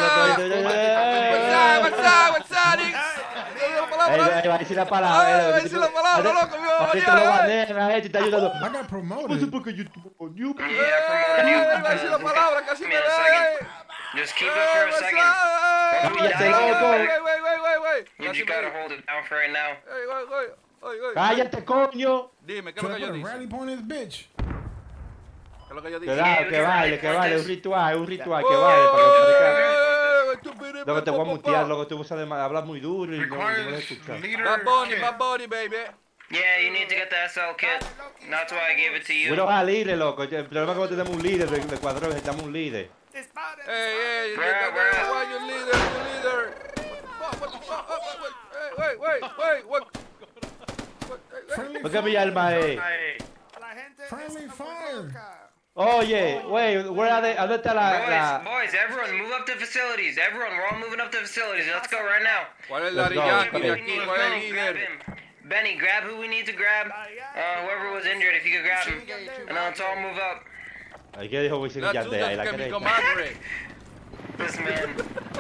Speaker 2: up, Nick?
Speaker 1: Ahí va a decir la palabra.
Speaker 2: Va a decir la palabra, loco.
Speaker 1: Así te lo maneja, te está ayudando.
Speaker 11: I got
Speaker 1: No sé
Speaker 11: promoted.
Speaker 1: por qué YouTube con you.
Speaker 6: Yeah, promoted you.
Speaker 2: Va a decir la palabra, casi
Speaker 6: Give
Speaker 2: me
Speaker 6: me a
Speaker 2: ve.
Speaker 6: second. Just keep it for a second.
Speaker 1: Cállate, loco.
Speaker 6: You
Speaker 2: Casi
Speaker 6: just gotta
Speaker 2: me...
Speaker 6: hold it down for right now.
Speaker 1: Cállate, coño.
Speaker 2: Dime, ¿qué es
Speaker 11: Should
Speaker 2: lo
Speaker 11: I
Speaker 2: que yo
Speaker 11: put a
Speaker 2: dice?
Speaker 11: rally point in this bitch?
Speaker 2: ¿Qué es lo que yo
Speaker 1: Que
Speaker 2: dice?
Speaker 1: da, que vale, un ritual, que vale. Para que luego te voy a mutear, luego tú vas a hablar muy duro y no me vas a
Speaker 11: Requires
Speaker 1: escuchar.
Speaker 11: leader
Speaker 2: Bad
Speaker 11: kit.
Speaker 2: Bunny, baby.
Speaker 6: Yeah, you need to get the SL kit. That's why I gave it to you.
Speaker 1: Bueno, a líder, loco. El problema es que no tenemos un líder de cuadro, necesitamos un líder.
Speaker 2: Hey,
Speaker 6: Where?
Speaker 2: why you leader? What the fuck? Wait.
Speaker 11: Friendly
Speaker 1: ¿Por qué mi alma es?
Speaker 11: Friendly fire.
Speaker 1: Oye, wait, where are they? ¿Dónde está la...?
Speaker 6: Boys, everyone move up to facilities. Everyone, we're all moving up to facilities. Let's go right now.
Speaker 2: ¿Cuál es el
Speaker 1: Let's
Speaker 2: Daddy
Speaker 1: go.
Speaker 2: Yankee de
Speaker 1: Okay.
Speaker 2: aquí? ¿Cuál es el
Speaker 6: Grab
Speaker 2: líder?
Speaker 6: him. Benny, grab who we need to grab. Whoever was injured, if you could grab him. And then let's all move up.
Speaker 1: Ahí que dijo Wisin y
Speaker 2: La
Speaker 1: Yandel,
Speaker 2: tuya
Speaker 1: ahí
Speaker 2: es
Speaker 1: la
Speaker 2: que mi
Speaker 1: queréis.
Speaker 2: comadre.
Speaker 6: This man.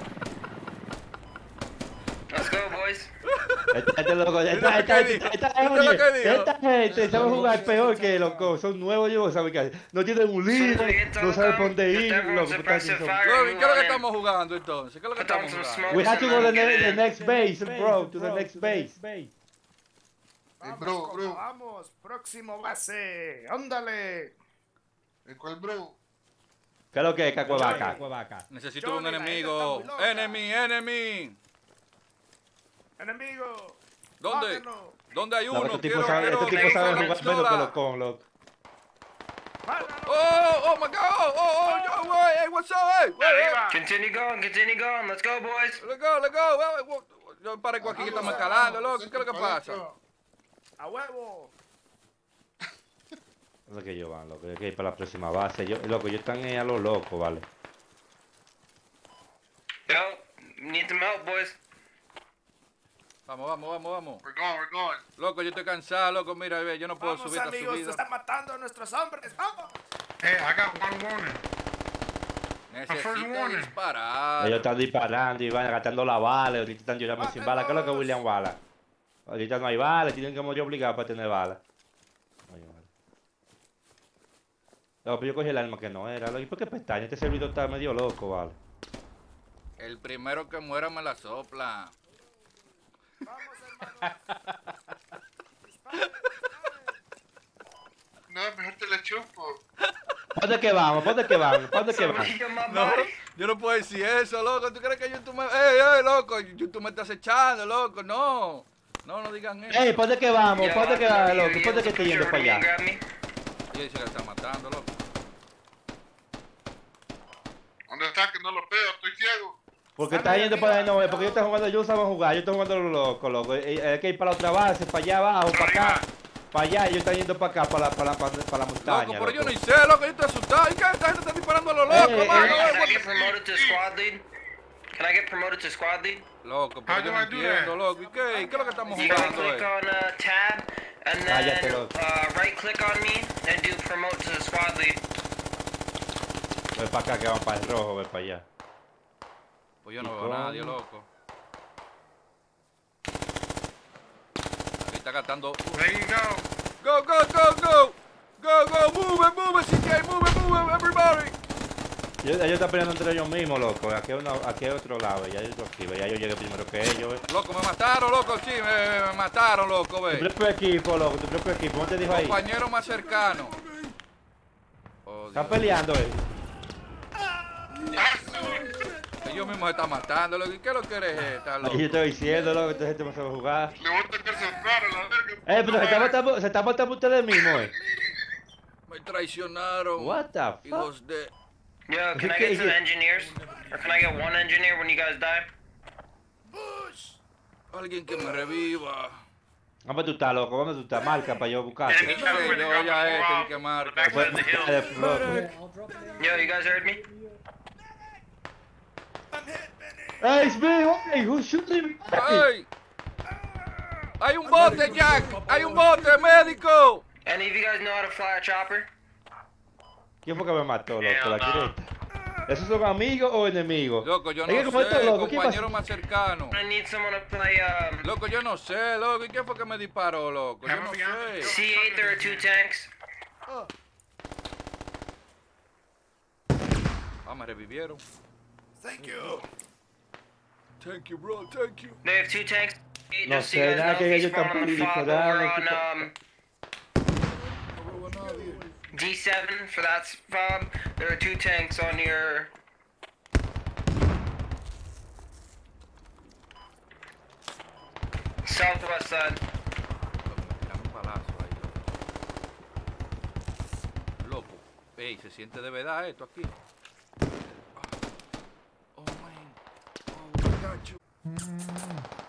Speaker 6: Let's go, boys.
Speaker 1: Este loco,
Speaker 2: ¿Viste lo que dijo? ¿Viste lo que dijo?
Speaker 1: esta gente sabe jugar peor que loco, son nuevos y no saben qué hacer. No tienen un líder, no saben por dónde ir, loco.
Speaker 6: Suppressive
Speaker 1: putas, son-
Speaker 6: fire.
Speaker 2: Loco, ¿y
Speaker 6: Move
Speaker 2: qué es lo
Speaker 6: on
Speaker 2: que
Speaker 6: in.
Speaker 2: estamos jugando entonces? ¿Qué es lo que
Speaker 6: Put down
Speaker 2: estamos
Speaker 6: some
Speaker 2: jugando?
Speaker 6: smoke.
Speaker 1: We have to go to
Speaker 6: Get
Speaker 1: the
Speaker 6: in.
Speaker 1: next base, bro, to the next base.
Speaker 11: Vamos,
Speaker 4: bro,
Speaker 11: compa,
Speaker 4: bro.
Speaker 11: Vamos, próximo base. Ándale.
Speaker 4: ¿Cuál, bro?
Speaker 1: ¿Qué es lo que es, Cacuevaca?
Speaker 2: Necesito
Speaker 11: Johnny,
Speaker 2: un
Speaker 11: la gente
Speaker 2: enemigo.
Speaker 11: está muy loca.
Speaker 2: Enemy.
Speaker 11: Enemigo.
Speaker 2: ¿Dónde?
Speaker 11: Mátenlo.
Speaker 2: ¿Dónde hay
Speaker 1: Loco,
Speaker 2: uno?
Speaker 1: estos tipos saben
Speaker 2: quiero
Speaker 1: jugar
Speaker 2: la
Speaker 1: menos
Speaker 2: pistola.
Speaker 1: que los con, loco.
Speaker 11: Mátalo.
Speaker 2: Oh my God. Yo, hey, what's up? Hey,
Speaker 4: Arriba.
Speaker 6: Continue going. Let's go, boys.
Speaker 2: let's go. Yo parezco aquí que estamos escalando, loco. ¿Qué es lo que pasa?
Speaker 11: A huevo.
Speaker 1: No sé que ellos van, loco, hay que ir para la próxima base. Loco, ellos están a lo loco, vale.
Speaker 6: Yo, need some help, boys.
Speaker 2: Vamos.
Speaker 4: We're going.
Speaker 2: Loco, yo estoy cansado, loco. Mira, ve, yo no puedo
Speaker 11: Vamos,
Speaker 2: subir esta
Speaker 11: amigos, se
Speaker 2: subida.
Speaker 11: están matando a nuestros hombres. Vamos.
Speaker 4: Hey, I got one warning.
Speaker 2: Necesito
Speaker 4: warning.
Speaker 2: disparar.
Speaker 1: Ellos están disparando y van gastando la bala, ahorita están llorando sin bala. ¿Qué es lo que es William Wallace? Ahorita no hay balas, tienen que morir obligados para tener balas. No, pero yo cogí el arma que no era. ¿Y por qué pestaña? Este servidor está medio loco, vale.
Speaker 2: El primero que muera me la sopla.
Speaker 4: No, mejor te la chupo.
Speaker 1: ¿Para dónde que vamos? ¿Para dónde que vamos? ¿Para dónde que vamos?
Speaker 6: Somebody in my
Speaker 2: No,
Speaker 6: body.
Speaker 2: yo no puedo decir eso, loco. ¿Tú crees que YouTube me... Ey, loco, YouTube me está acechando, loco. No digan eso.
Speaker 1: ¡Ey, ¿para dónde que vamos?
Speaker 6: Yo,
Speaker 1: ¿Para dónde que
Speaker 6: I
Speaker 1: vamos,
Speaker 6: know
Speaker 1: loco?
Speaker 6: you
Speaker 1: ¿Para dónde que
Speaker 6: able to
Speaker 1: estoy yendo
Speaker 6: push
Speaker 1: para
Speaker 6: over to me and
Speaker 1: allá?
Speaker 6: grab me.
Speaker 2: Ella dice que la está matando, loco.
Speaker 4: ¿Dónde está? Que no lo veo, estoy ciego.
Speaker 1: Porque está yendo para allá, no, porque yo estoy jugando, yo sabía jugar, yo estoy jugando lo loco, loco. Hay que ir para la otra base, para allá abajo, para acá, para allá, ellos están yendo para acá, para la montaña.
Speaker 2: Loco, pero yo
Speaker 1: loco.
Speaker 2: ni sé, loco. Yo estoy asustado. ¿Y qué? Esta gente está disparando a lo loco,
Speaker 1: Ey,
Speaker 2: mano.
Speaker 6: Can I get promoted to squad lead? Can I get promoted to squad lead?
Speaker 2: Loco,
Speaker 4: How
Speaker 2: pero
Speaker 4: do
Speaker 2: yo no
Speaker 4: I do
Speaker 2: entiendo,
Speaker 4: that?
Speaker 2: loco. ¿Y qué es lo que estamos
Speaker 6: You gotta
Speaker 2: jugando,
Speaker 6: click on tab and
Speaker 1: Cállate,
Speaker 6: then
Speaker 1: loco.
Speaker 6: right click on me and do promote to squad lead.
Speaker 1: Ven para acá que vamos para el rojo, ven para allá.
Speaker 2: Pues yo no
Speaker 1: ¿Y
Speaker 2: veo a
Speaker 1: cómo?
Speaker 2: nadie, loco. Aquí está gastando...
Speaker 4: There you go.
Speaker 2: Go, move it, CJ, move it, everybody.
Speaker 1: Ellos están peleando entre ellos mismos, loco. Aquí hay otro lado, ya hay otro aquí, ya yo llegué primero que ellos,
Speaker 2: Loco, me mataron, loco, sí, me mataron, loco,
Speaker 1: Tu
Speaker 2: ve.
Speaker 1: propio equipo, loco, tu propio equipo, ¿cómo te dijo ahí?
Speaker 2: Compañero más cercano. Oh,
Speaker 1: Están
Speaker 2: Dios.
Speaker 1: peleando,
Speaker 2: Ellos mismos se están matando, loco. ¿Y qué es lo que eres esta, loco?
Speaker 1: Y yo estoy diciendo, loco, esta gente no sabe jugar.
Speaker 4: Le voy a tocar soplar a la verga.
Speaker 1: Pero se están matando ustedes mismos,
Speaker 2: Me traicionaron.
Speaker 1: What the fuck?
Speaker 2: Hijos de...
Speaker 6: Yo, can I get some engineers? Or can I get one engineer when you guys die?
Speaker 2: Alguien que me reviva.
Speaker 1: ¿Dónde tú estás, loco? ¿Dónde tú estás? Marca para yo buscarte.
Speaker 2: Sí, yo ya el que marca.
Speaker 1: Loco.
Speaker 6: Yo, you guys heard me?
Speaker 1: Hey, it's me, hey, who's shooting me?
Speaker 2: ¡Ay! ¡Hay un bote, Jack! ¡Hay un bote, médico!
Speaker 6: Any of you guys know how to fly a chopper?
Speaker 1: ¿Quién fue que me mató, loco? La quereta. ¿Esos son amigos o enemigos?
Speaker 2: Loco, yo
Speaker 1: Es que
Speaker 2: no
Speaker 1: como esto,
Speaker 2: sé,
Speaker 1: loco, ¿qué
Speaker 2: compañero
Speaker 1: pasa?
Speaker 2: más cercano.
Speaker 6: I need someone to play,
Speaker 2: Loco, yo no sé, loco. ¿Y quién fue que me disparó, loco? Yo no sé.
Speaker 6: C8, there are 2 tanks.
Speaker 2: Ah, me revivieron.
Speaker 11: Thank you.
Speaker 2: Thank you, bro, thank you.
Speaker 6: They have 2 tanks.
Speaker 1: No
Speaker 6: Just so you
Speaker 1: sé,
Speaker 6: guys
Speaker 1: nada
Speaker 6: know,
Speaker 1: que
Speaker 6: if you
Speaker 1: ellos
Speaker 6: spawn
Speaker 1: están
Speaker 6: on the fob
Speaker 1: disparando,
Speaker 6: over
Speaker 1: tipo-
Speaker 6: on, D7 for that fob, there are 2 tanks on your... southwest side.
Speaker 2: Dame un balazo ahí, loco. Loco. Ey, se siente de verdad esto aquí. Oh, man. Oh, I got you.